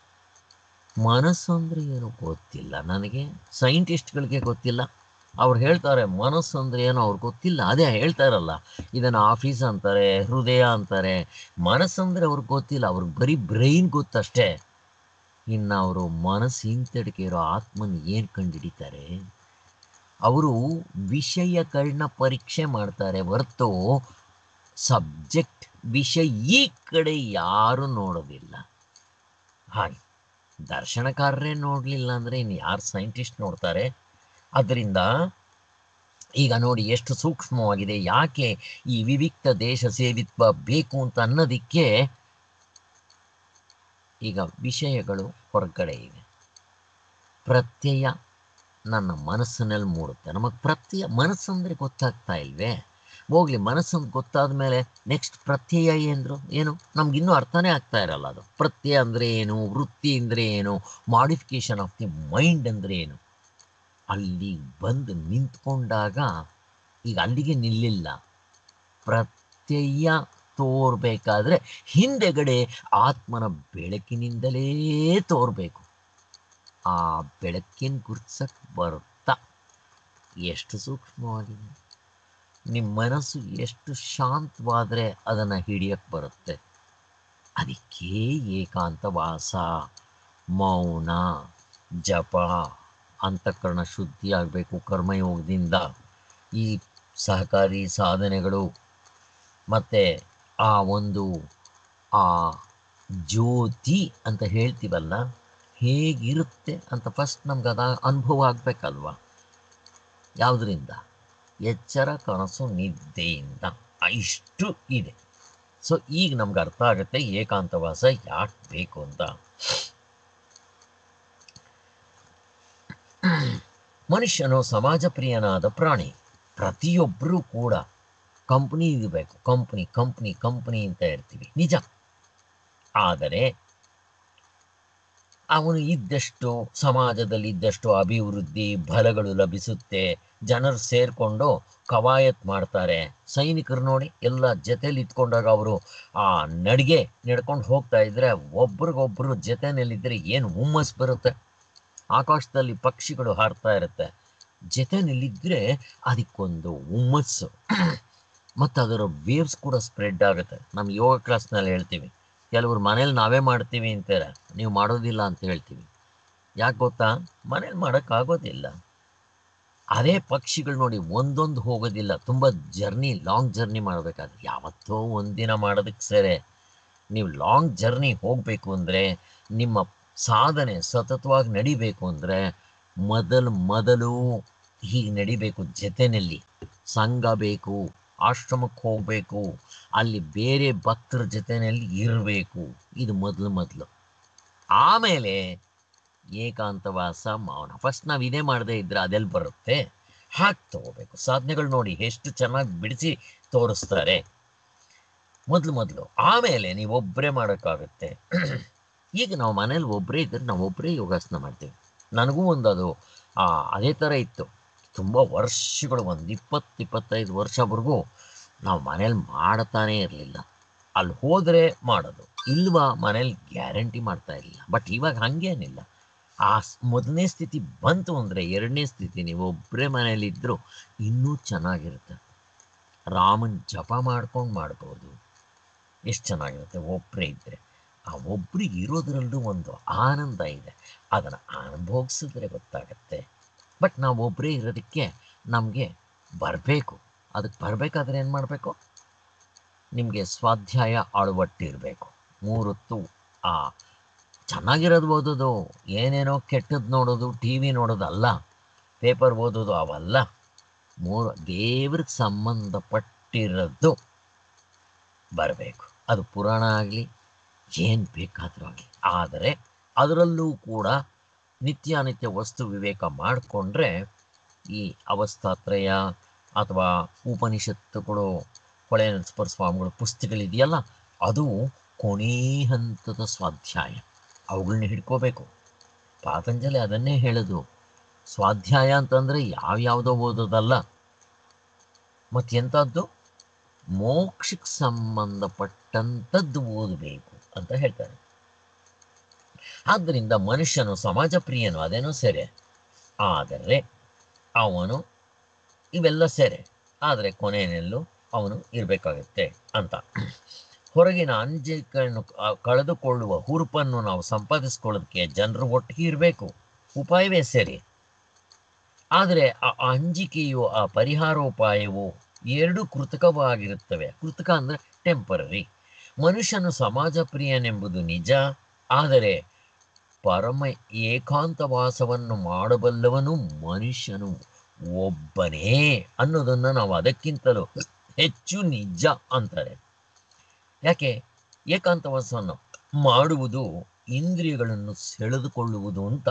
ಮನಸ್ಸು ಅಂದರೆ ಏನೋ ಗೊತ್ತಿಲ್ಲ ನನಗೆ, ಸೈಂಟಿಸ್ಟ್ಗಳಿಗೆ ಗೊತ್ತಿಲ್ಲ. ಅವ್ರು ಹೇಳ್ತಾರೆ ಮನಸ್ಸು ಅಂದರೆ ಏನೋ ಅವ್ರಿಗೆ ಗೊತ್ತಿಲ್ಲ. ಅದೇ ಹೇಳ್ತಾರಲ್ಲ, ಇದನ್ನು ಆಫೀಸ್ ಅಂತಾರೆ, ಹೃದಯ ಅಂತಾರೆ. ಮನಸ್ಸಂದರೆ ಅವ್ರಿಗೆ ಗೊತ್ತಿಲ್ಲ, ಅವ್ರಿಗೆ ಬರೀ ಬ್ರೈನ್ ಗೊತ್ತಷ್ಟೇ. ಇನ್ನು ಅವರು ಮನಸ್ಸು ಹಿಂತಡಿಕೆ ಇರೋ ಆತ್ಮನ ಏನು ಕಂಡುಹಿಡಿತಾರೆ? ಅವರು ವಿಷಯಗಳನ್ನ ಪರೀಕ್ಷೆ ಮಾಡ್ತಾರೆ ಹೊರತು ಸಬ್ಜೆಕ್ಟ್, ವಿಷಯ ಈ ಕಡೆ ಯಾರು ನೋಡೋದಿಲ್ಲ. ಹಾಗೆ ದರ್ಶನಕಾರರೇ ನೋಡಲಿಲ್ಲ ಅಂದರೆ ಇನ್ನು ಯಾರು ಸೈಂಟಿಸ್ಟ್ ನೋಡ್ತಾರೆ? ಅದರಿಂದ ಈಗ ನೋಡಿ ಎಷ್ಟು ಸೂಕ್ಷ್ಮವಾಗಿದೆ. ಯಾಕೆ ಈ ವಿವಿಕ್ತ ದೇಶ ಸೇವಿತ್ವ ಬೇಕು ಅಂತ ಅನ್ನೋದಕ್ಕೆ ಈಗ ವಿಷಯಗಳು ಹೊರಗಡೆ ಇವೆ, ಪ್ರತ್ಯಯ ನನ್ನ ಮನಸ್ಸಿನಲ್ಲಿ ಮೂಡುತ್ತೆ. ನಮಗೆ ಪ್ರತ್ಯಯ ಮನಸ್ಸಂದರೆ ಗೊತ್ತಾಗ್ತಾ ಇಲ್ವೇ? ಹೋಗಲಿ, ಮನಸ್ಸಂದು ಗೊತ್ತಾದ ಮೇಲೆ ನೆಕ್ಸ್ಟ್ ಪ್ರತ್ಯಯ ಏನ್ರು ಏನು ನಮಗಿನ್ನೂ ಅರ್ಥನೇ ಆಗ್ತಾ ಇರಲ್ಲ. ಅದು ಪ್ರತ್ಯಯ ಅಂದರೆ ಏನು, ವೃತ್ತಿ ಅಂದರೆ ಏನು, ಮಾಡಿಫಿಕೇಶನ್ ಆಫ್ ದಿ ಮೈಂಡ್ ಅಂದರೆ ಏನು? ಅಲ್ಲಿ ಬಂದು ನಿಂತ್ಕೊಂಡಾಗ ಈಗ ಅಲ್ಲಿಗೆ ನಿಲ್ಲಿಲ್ಲ. ಪ್ರತ್ಯಯ ತೋರ್ಬೇಕಾದ್ರೆ ಹಿಂದೆಗಡೆ ಆತ್ಮನ ಬೆಳಕಿನಿಂದಲೇ ತೋರಬೇಕು. ಆ ಬೆಳಕಿನ ಗುರ್ಸಕ್ಕೆ ಬರುತ್ತಾ ಎಷ್ಟು ಸೂಕ್ಷ್ಮವಾಗಿದೆ. ನಿಮ್ಮ ಮನಸ್ಸು ಎಷ್ಟು ಶಾಂತವಾದರೆ ಅದನ್ನು ಹಿಡಿಯಕ್ಕೆ ಬರುತ್ತೆ. ಅದಕ್ಕೆ ಏಕಾಂತವಾಸ, ಮೌನ, ಜಪ, ಅಂತಃಕರಣ ಶುದ್ಧಿ ಆಗಬೇಕು ಕರ್ಮಯೋಗದಿಂದ. ಈ ಸಹಕಾರಿ ಸಾಧನೆಗಳು ಮತ್ತು ಆ ಒಂದು ಆ ಜ್ಯೋತಿ ಅಂತ ಹೇಳ್ತೀವಲ್ಲ, ಹೇಗಿರುತ್ತೆ ಅಂತ ಫಸ್ಟ್ ನಮ್ಗೆ ಅದ ಅನುಭವ ಆಗಬೇಕಲ್ವ. ಯಾವುದರಿಂದ? ಎಚ್ಚರ, ಕನಸು, ನಿದ್ದೆಯಿಂದ. ಇಷ್ಟು ಇದೆ. ಸೊ ಈಗ ನಮ್ಗೆ ಅರ್ಥ ಆಗುತ್ತೆ ಏಕಾಂತವಾಸ ಯಾಕೆ ಬೇಕು ಅಂತ. ಮನುಷ್ಯನು ಸಮಾಜ ಪ್ರಿಯನಾದ ಪ್ರಾಣಿ. ಪ್ರತಿಯೊಬ್ಬರೂ ಕೂಡ ಕಂಪ್ನಿ ಇರಬೇಕು, ಕಂಪ್ನಿ ಕಂಪ್ನಿ ಕಂಪ್ನಿ ಅಂತ ಇರ್ತೀವಿ, ನಿಜ. ಆದರೆ ಅವನು ಇದ್ದಷ್ಟು ಸಮಾಜದಲ್ಲಿ ಇದ್ದಷ್ಟು ಅಭಿವೃದ್ಧಿ ಫಲಗಳು ಲಭಿಸುತ್ತೆ. ಜನರು ಸೇರಿಕೊಂಡು ಕವಾಯತ್ ಮಾಡ್ತಾರೆ. ಸೈನಿಕರು ನೋಡಿ, ಎಲ್ಲ ಜೊತೆಲಿ ಇಟ್ಕೊಂಡಾಗ ಅವರು ಆ ನಡಿಗೆ ನಡ್ಕೊಂಡು ಹೋಗ್ತಾ ಇದ್ರೆ ಒಬ್ರಿಗೊಬ್ರು ಜೊತೆನಲ್ಲಿದ್ದರೆ ಏನು ಹುಮ್ಮಸ್ ಬರುತ್ತೆ. ಆಕಾಶದಲ್ಲಿ ಪಕ್ಷಿಗಳು ಹಾರ್ತಾ ಇರುತ್ತೆ, ಜೊತೆನಲ್ಲಿದ್ದರೆ ಅದಕ್ಕೊಂದು ಹುಮ್ಮಸ್ಸು. ಮತ್ತು ಅದರ ವೇವ್ಸ್ ಕೂಡ ಸ್ಪ್ರೆಡ್ ಆಗುತ್ತೆ. ನಮ್ಮ ಯೋಗ ಕ್ಲಾಸ್ನಲ್ಲಿ ಹೇಳ್ತೀವಿ, ಕೆಲವರು ಮನೇಲಿ ನಾವೇ ಮಾಡ್ತೀವಿ ಅಂತಾರೆ, ನೀವು ಮಾಡೋದಿಲ್ಲ ಅಂತ ಹೇಳ್ತೀವಿ. ಯಾಕೆ ಗೊತ್ತಾ? ಮನೇಲಿ ಮಾಡೋಕ್ಕಾಗೋದಿಲ್ಲ. ಅದೇ ಪಕ್ಷಿಗಳು ನೋಡಿ ಒಂದೊಂದು ಹೋಗೋದಿಲ್ಲ, ತುಂಬ ಜರ್ನಿ, ಲಾಂಗ್ ಜರ್ನಿ ಮಾಡಬೇಕಾದ್ರೆ. ಯಾವತ್ತೋ ಒಂದಿನ ಮಾಡೋದಕ್ಕೆ ಸರಿ. ನೀವು ಲಾಂಗ್ ಜರ್ನಿ ಹೋಗಬೇಕು ಅಂದರೆ, ನಿಮ್ಮ ಸಾಧನೆ ಸತತವಾಗಿ ನಡಿಬೇಕು ಅಂದರೆ ಮೊದಲು ಮೊದಲು ಹೀಗೆ ನಡಿಬೇಕು. ಜೊತೆಯಲ್ಲಿ ಸಂಘ ಬೇಕು, ಆಶ್ರಮಕ್ಕೆ ಹೋಗಬೇಕು, ಅಲ್ಲಿ ಬೇರೆ ಭಕ್ತರ ಜೊತೆಯಲ್ಲಿ ಇರಬೇಕು. ಇದು ಮೊದಲು ಮೊದಲು. ಆಮೇಲೆ ಏಕಾಂತವಾಸ ಮೌನ. ಫಸ್ಟ್ ನಾವು ಇದೇ ಮಾಡದೇ ಇದ್ರೆ ಅದೆಲ್ಲಿ ಬರುತ್ತೆ? ಹಾಗೆ ತಗೋಬೇಕು. ಸಾಧನೆಗಳು ನೋಡಿ ಎಷ್ಟು ಚೆನ್ನಾಗಿ ಬಿಡಿಸಿ ತೋರಿಸ್ತಾರೆ ಮೊದಲು ಮೊದಲು. ಆಮೇಲೆ ನೀವು ಒಬ್ಬರೇ ಮಾಡೋಕ್ಕಾಗುತ್ತೆ. ಈಗ ನಾವು ಮನೇಲಿ ಒಬ್ಬರೇ ಇದ್ದರೆ ನಾವು ಒಬ್ಬರೇ ಯೋಗಾಸನ ಮಾಡ್ತೀವಿ. ನನಗೂ ಒಂದು ಅದು ಅದೇ ಥರ ಇತ್ತು. ತುಂಬ ವರ್ಷಗಳು, ಒಂದು ಇಪ್ಪತ್ತು ಇಪ್ಪತ್ತೈದು ವರ್ಷವರೆಗೂ ನಾವು ಮನೇಲಿ ಮಾಡ್ತಾನೇ ಇರಲಿಲ್ಲ. ಅಲ್ಲಿ ಹೋದರೆ ಮಾಡೋದು, ಇಲ್ವಾ ಮನೇಲಿ ಗ್ಯಾರಂಟಿ ಮಾಡ್ತಾ ಇರಲಿಲ್ಲ. ಬಟ್ ಇವಾಗ ಹಾಗೇನಿಲ್ಲ. ಆ ಮೊದಲನೇ ಸ್ಥಿತಿ ಬಂತು ಅಂದರೆ ಎರಡನೇ ಸ್ಥಿತಿ ನೀವು ಒಬ್ಬರೇ ಮನೇಲಿದ್ದರೂ ಇನ್ನೂ ಚೆನ್ನಾಗಿರುತ್ತೆ. ರಾಮನ ಜಪ ಮಾಡ್ಕೊಂಡು ಮಾಡ್ಬೋದು, ಎಷ್ಟು ಚೆನ್ನಾಗಿರುತ್ತೆ ಒಬ್ಬರೇ ಇದ್ದರೆ. ಆ ಒಬ್ರಿಗೆ ಇರೋದ್ರಲ್ಲೂ ಒಂದು ಆನಂದ ಇದೆ, ಅದನ್ನು ಅನುಭವಿಸಿದ್ರೆ ಗೊತ್ತಾಗತ್ತೆ. ಬಟ್ ನಾವು ಒಬ್ಬರೇ ಇರೋದಕ್ಕೆ ನಮಗೆ ಬರಬೇಕು. ಅದಕ್ಕೆ ಬರಬೇಕಾದ್ರೆ ಏನು ಮಾಡಬೇಕು? ನಿಮಗೆ ಸ್ವಾಧ್ಯಾಯ ಅಳವಟ್ಟಿರಬೇಕು. ಮೂರೊತ್ತು ಆ ಚೆನ್ನಾಗಿರೋದು ಓದೋದು, ಏನೇನೋ ಕೆಟ್ಟದ್ದು ನೋಡೋದು, ಟಿ ವಿ ನೋಡೋದು ಅಲ್ಲ, ಪೇಪರ್ ಓದೋದು ಅವಲ್ಲ. ಮೂರು ದೇವ್ರಿಗೆ ಸಂಬಂಧಪಟ್ಟಿರೋದು ಬರಬೇಕು. ಅದು ಪುರಾಣ ಆಗಲಿ, ಏನು ಬೇಕಾದರೂ ಆಗಲಿ. ಆದರೆ ಅದರಲ್ಲೂ ಕೂಡ ನಿತ್ಯ ಅನಿತ್ಯ ವಸ್ತು ವಿವೇಕ ಮಾಡಿಕೊಂಡ್ರೆ ಈ ಅವಸ್ಥಾತ್ರಯ ಅಥವಾ ಉಪನಿಷತ್ತುಗಳು, ಹೊಳೆ ನರಸಿಂಹ ಸ್ವಾಮಿಗಳ ಪುಸ್ತಕಗಳಿದೆಯಲ್ಲ, ಅದು ಕೊನೇ ಹಂತದ ಸ್ವಾಧ್ಯಾಯ. ಅವುಗಳನ್ನ ಹಿಡ್ಕೋಬೇಕು. ಪಾತಂಜಲಿ ಅದನ್ನೇ ಹೇಳೋದು, ಸ್ವಾಧ್ಯಾಯ ಅಂತಂದರೆ ಯಾವ್ಯಾವುದೋ ಓದೋದಲ್ಲ, ಮತ್ತೆಂಥದ್ದು ಮೋಕ್ಷಕ್ಕೆ ಸಂಬಂಧಪಟ್ಟಂಥದ್ದು ಓದಬೇಕು ಅಂತ ಹೇಳ್ತಾರೆ. ಆದ್ದರಿಂದ ಮನುಷ್ಯನು ಸಮಾಜ ಪ್ರಿಯನು, ಅದೇನೋ ಸರಿ. ಆದರೆ ಅವನು ಇವೆಲ್ಲ ಸರಿ, ಆದರೆ ಕೊನೆಯಲ್ಲೂ ಅವನು ಇರಬೇಕಾಗುತ್ತೆ ಅಂತ. ಹೊರಗಿನ ಅಂಜಿಕೆಯನ್ನು ಕಳೆದುಕೊಳ್ಳುವ ಹುರುಪನ್ನು ನಾವು ಸಂಪಾದಿಸ್ಕೊಳ್ಳೋದಕ್ಕೆ ಜನರು ಒಟ್ಟಿಗೆ ಇರಬೇಕು, ಉಪಾಯವೇ ಸರಿ. ಆದರೆ ಆ ಅಂಜಿಕೆಯು, ಆ ಪರಿಹಾರೋಪಾಯವು ಎರಡು ಕೃತಕವಾಗಿರುತ್ತವೆ. ಕೃತಕ ಅಂದರೆ ಟೆಂಪರರಿ. ಮನುಷ್ಯನು ಸಮಾಜ ಪ್ರಿಯನೆಂಬುದು ನಿಜ, ಆದರೆ ಪರಮ ಏಕಾಂತವಾಸವನ್ನು ಮಾಡಬಲ್ಲವನು ಮನುಷ್ಯನು ಒಬ್ಬನೇ ಅನ್ನೋದನ್ನು ನಾವು ಅದಕ್ಕಿಂತಲೂ ಹೆಚ್ಚು ನಿಜ ಅಂತಾರೆ. ಯಾಕೆ? ಏಕಾಂತವಾಸವನ್ನು ಮಾಡುವುದು ಇಂದ್ರಿಯಗಳನ್ನು ಸೆಳೆದುಕೊಳ್ಳುವುದು ಅಂತ.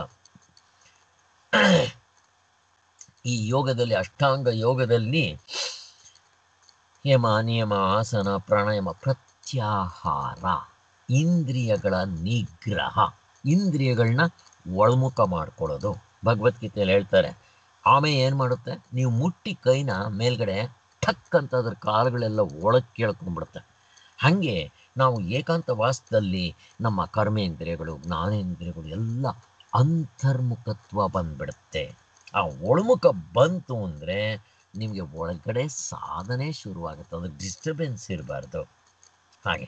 ಈ ಯೋಗದಲ್ಲಿ, ಅಷ್ಟಾಂಗ ಯೋಗದಲ್ಲಿ ಯಮ, ನಿಯಮ, ಆಸನ, ಪ್ರಾಣಾಯಾಮ, ಪ್ರತ್ಯಾಹಾರ, ಇಂದ್ರಿಯಗಳ ನಿಗ್ರಹ, ಇಂದ್ರಿಯಗಳನ್ನ ಒಳಮುಖ ಮಾಡ್ಕೊಳ್ಳೋದು. ಭಗವದ್ಗೀತೆಯಲ್ಲಿ ಹೇಳ್ತಾರೆ, ಆಮೆ ಏನು ಮಾಡುತ್ತೆ? ನೀವು ಮುಟ್ಟಿ ಕೈನ ಮೇಲ್ಗಡೆ ಠಕ್ ಅಂತ ಅದ್ರ ಕಾಲುಗಳೆಲ್ಲ ಒಳಗೆ ಕೇಳ್ಕೊಂಡ್ಬಿಡುತ್ತೆ. ಹಾಗೆ ನಾವು ಏಕಾಂತ ವಾಸದಲ್ಲಿ ನಮ್ಮ ಕರ್ಮೇಂದ್ರಿಯಗಳು, ಜ್ಞಾನೇಂದ್ರಿಯಗಳು ಎಲ್ಲ ಅಂತರ್ಮುಖತ್ವ ಬಂದ್ಬಿಡುತ್ತೆ. ಆ ಒಳಮುಖ ಬಂತು ಅಂದರೆ ನಿಮಗೆ ಒಳಗಡೆ ಸಾಧನೆ ಶುರುವಾಗುತ್ತೆ. ಅದು ಡಿಸ್ಟರ್ಬೆನ್ಸ್ ಇರಬಾರ್ದು. ಹಾಗೆ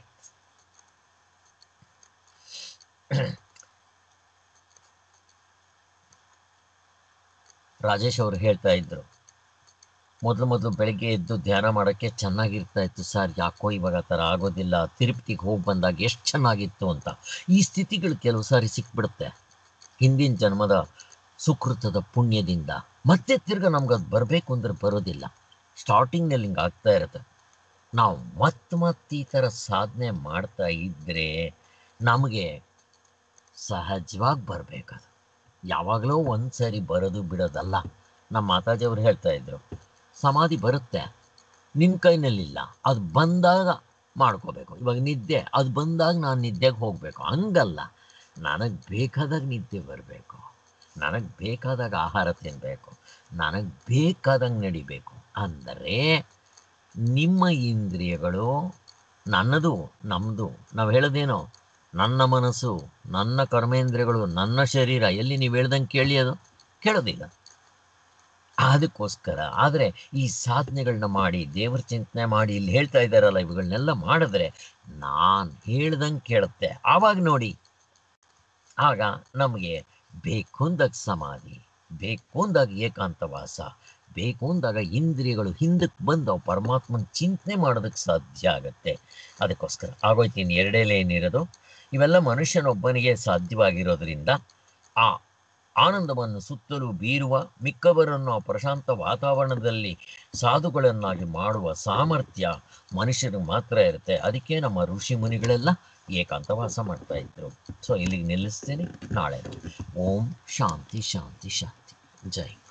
ರಾಜೇಶ್ ಅವರು ಹೇಳ್ತಾ ಇದ್ರು, ಮೊದಲು ಮೊದಲು ಬೆಳಗ್ಗೆ ಎದ್ದು ಧ್ಯಾನ ಮಾಡೋಕ್ಕೆ ಚೆನ್ನಾಗಿರ್ತಾ ಇತ್ತು ಸರ್, ಯಾಕೋ ಇವಾಗ ಆ ಥರ ಆಗೋದಿಲ್ಲ. ತಿರುಪತಿಗೆ ಹೋಗಿ ಬಂದಾಗ ಎಷ್ಟು ಚೆನ್ನಾಗಿತ್ತು ಅಂತ. ಈ ಸ್ಥಿತಿಗಳು ಕೆಲವು ಸಾರಿ ಸಿಕ್ಬಿಡುತ್ತೆ ಹಿಂದಿನ ಜನ್ಮದ ಸುಕೃತದ ಪುಣ್ಯದಿಂದ. ಮತ್ತೆ ತಿರ್ಗ ನಮ್ಗೆ ಅದು ಬರಬೇಕು ಅಂದ್ರೆ ಬರೋದಿಲ್ಲ. ಸ್ಟಾರ್ಟಿಂಗ್ನಲ್ಲಿ ಹಿಂಗೆ ಆಗ್ತಾ ಇರುತ್ತೆ. ನಾವು ಮತ್ತೆ ಮತ್ತೆ ಈ ಥರ ಸಾಧನೆ ಮಾಡ್ತಾ ಇದ್ದರೆ ನಮಗೆ ಸಹಜವಾಗಿ ಬರಬೇಕದು. ಯಾವಾಗಲೂ ಒಂದು ಸರಿ ಬರೋದು ಬಿಡೋದಲ್ಲ. ನಮ್ಮ ಮಾತಾಜಿಯವರು ಹೇಳ್ತಾ ಇದ್ರು, ಸಮಾಧಿ ಬರುತ್ತೆ, ನಿನ್ನ ಕೈನಲ್ಲಿಲ್ಲ, ಅದು ಬಂದಾಗ ಮಾಡ್ಕೋಬೇಕು. ಇವಾಗ ನಿದ್ದೆ, ಅದು ಬಂದಾಗ ನಾನು ನಿದ್ದೆಗೆ ಹೋಗಬೇಕು, ಹಂಗಲ್ಲ. ನನಗೆ ಬೇಕಾದಾಗ ನಿದ್ದೆ ಬರಬೇಕು, ನನಗೆ ಬೇಕಾದಾಗ ಆಹಾರ ತಿನ್ನಬೇಕು, ನನಗೆ ಬೇಕಾದಂಗೆ ನಡಿಬೇಕು. ಅಂದರೆ ನಿಮ್ಮ ಇಂದ್ರಿಯಗಳು ನನ್ನದು, ನಮ್ಮದು. ನಾವು ಹೇಳೋದೇನೋ, ನನ್ನ ಮನಸ್ಸು, ನನ್ನ ಕರ್ಮೇಂದ್ರಿಯಗಳು, ನನ್ನ ಶರೀರ. ಎಲ್ಲಿ ನೀವು ಹೇಳ್ದಂಗೆ ಕೇಳಿ ಅದು ಕೇಳೋದಿಲ್ಲ. ಅದಕ್ಕೋಸ್ಕರ ಆದರೆ ಈ ಸಾಧನೆಗಳನ್ನ ಮಾಡಿ, ದೇವ್ರ ಚಿಂತನೆ ಮಾಡಿ, ಇಲ್ಲಿ ಹೇಳ್ತಾ ಇದ್ದಾರಲ್ಲ, ಇವುಗಳನ್ನೆಲ್ಲ ಮಾಡಿದ್ರೆ ನಾನು ಹೇಳ್ದಂಗೆ ಕೇಳುತ್ತೆ. ಆವಾಗ ನೋಡಿ, ಆಗ ನಮಗೆ ಬೇಕು ಅಂದಾಗ ಸಮಾಧಿ, ಬೇಕು ಅಂದಾಗ ಏಕಾಂತವಾಸ, ಬೇಕು ಅಂದಾಗ ಇಂದ್ರಿಯಗಳು ಹಿಂದಕ್ಕೆ ಬಂದು ಪರಮಾತ್ಮನ ಚಿಂತನೆ ಮಾಡೋದಕ್ಕೆ ಸಾಧ್ಯ ಆಗತ್ತೆ. ಅದಕ್ಕೋಸ್ಕರ ಆಗೋಯ್ತು. ಇನ್ನು ಎರಡೇಲೆ ಏನಿರೋದು, ಇವೆಲ್ಲ ಮನುಷ್ಯನೊಬ್ಬನಿಗೆ ಸಾಧ್ಯವಾಗಿರೋದ್ರಿಂದ ಆ ಆನಂದವನ್ನು ಸುತ್ತಲೂ ಬೀರುವ, ಮಿಕ್ಕವರನ್ನು ಆ ಪ್ರಶಾಂತ ವಾತಾವರಣದಲ್ಲಿ ಸಾಧುಗಳನ್ನಾಗಿ ಮಾಡುವ ಸಾಮರ್ಥ್ಯ ಮನುಷ್ಯನಿಗೆ ಮಾತ್ರ ಇರುತ್ತೆ. ಅದಕ್ಕೆ ನಮ್ಮ ಋಷಿ ಮುನಿಗಳೆಲ್ಲ ಏಕಾಂತವಾಸ ಮಾಡ್ತಾ ಇದ್ರು. ಸೊ ಇಲ್ಲಿಗೆ ನಿಲ್ಲಿಸ್ತೀನಿ. ನಾಳೆ ಓಂ ಶಾಂತಿ ಶಾಂತಿ ಶಾಂತಿ. ಜೈ.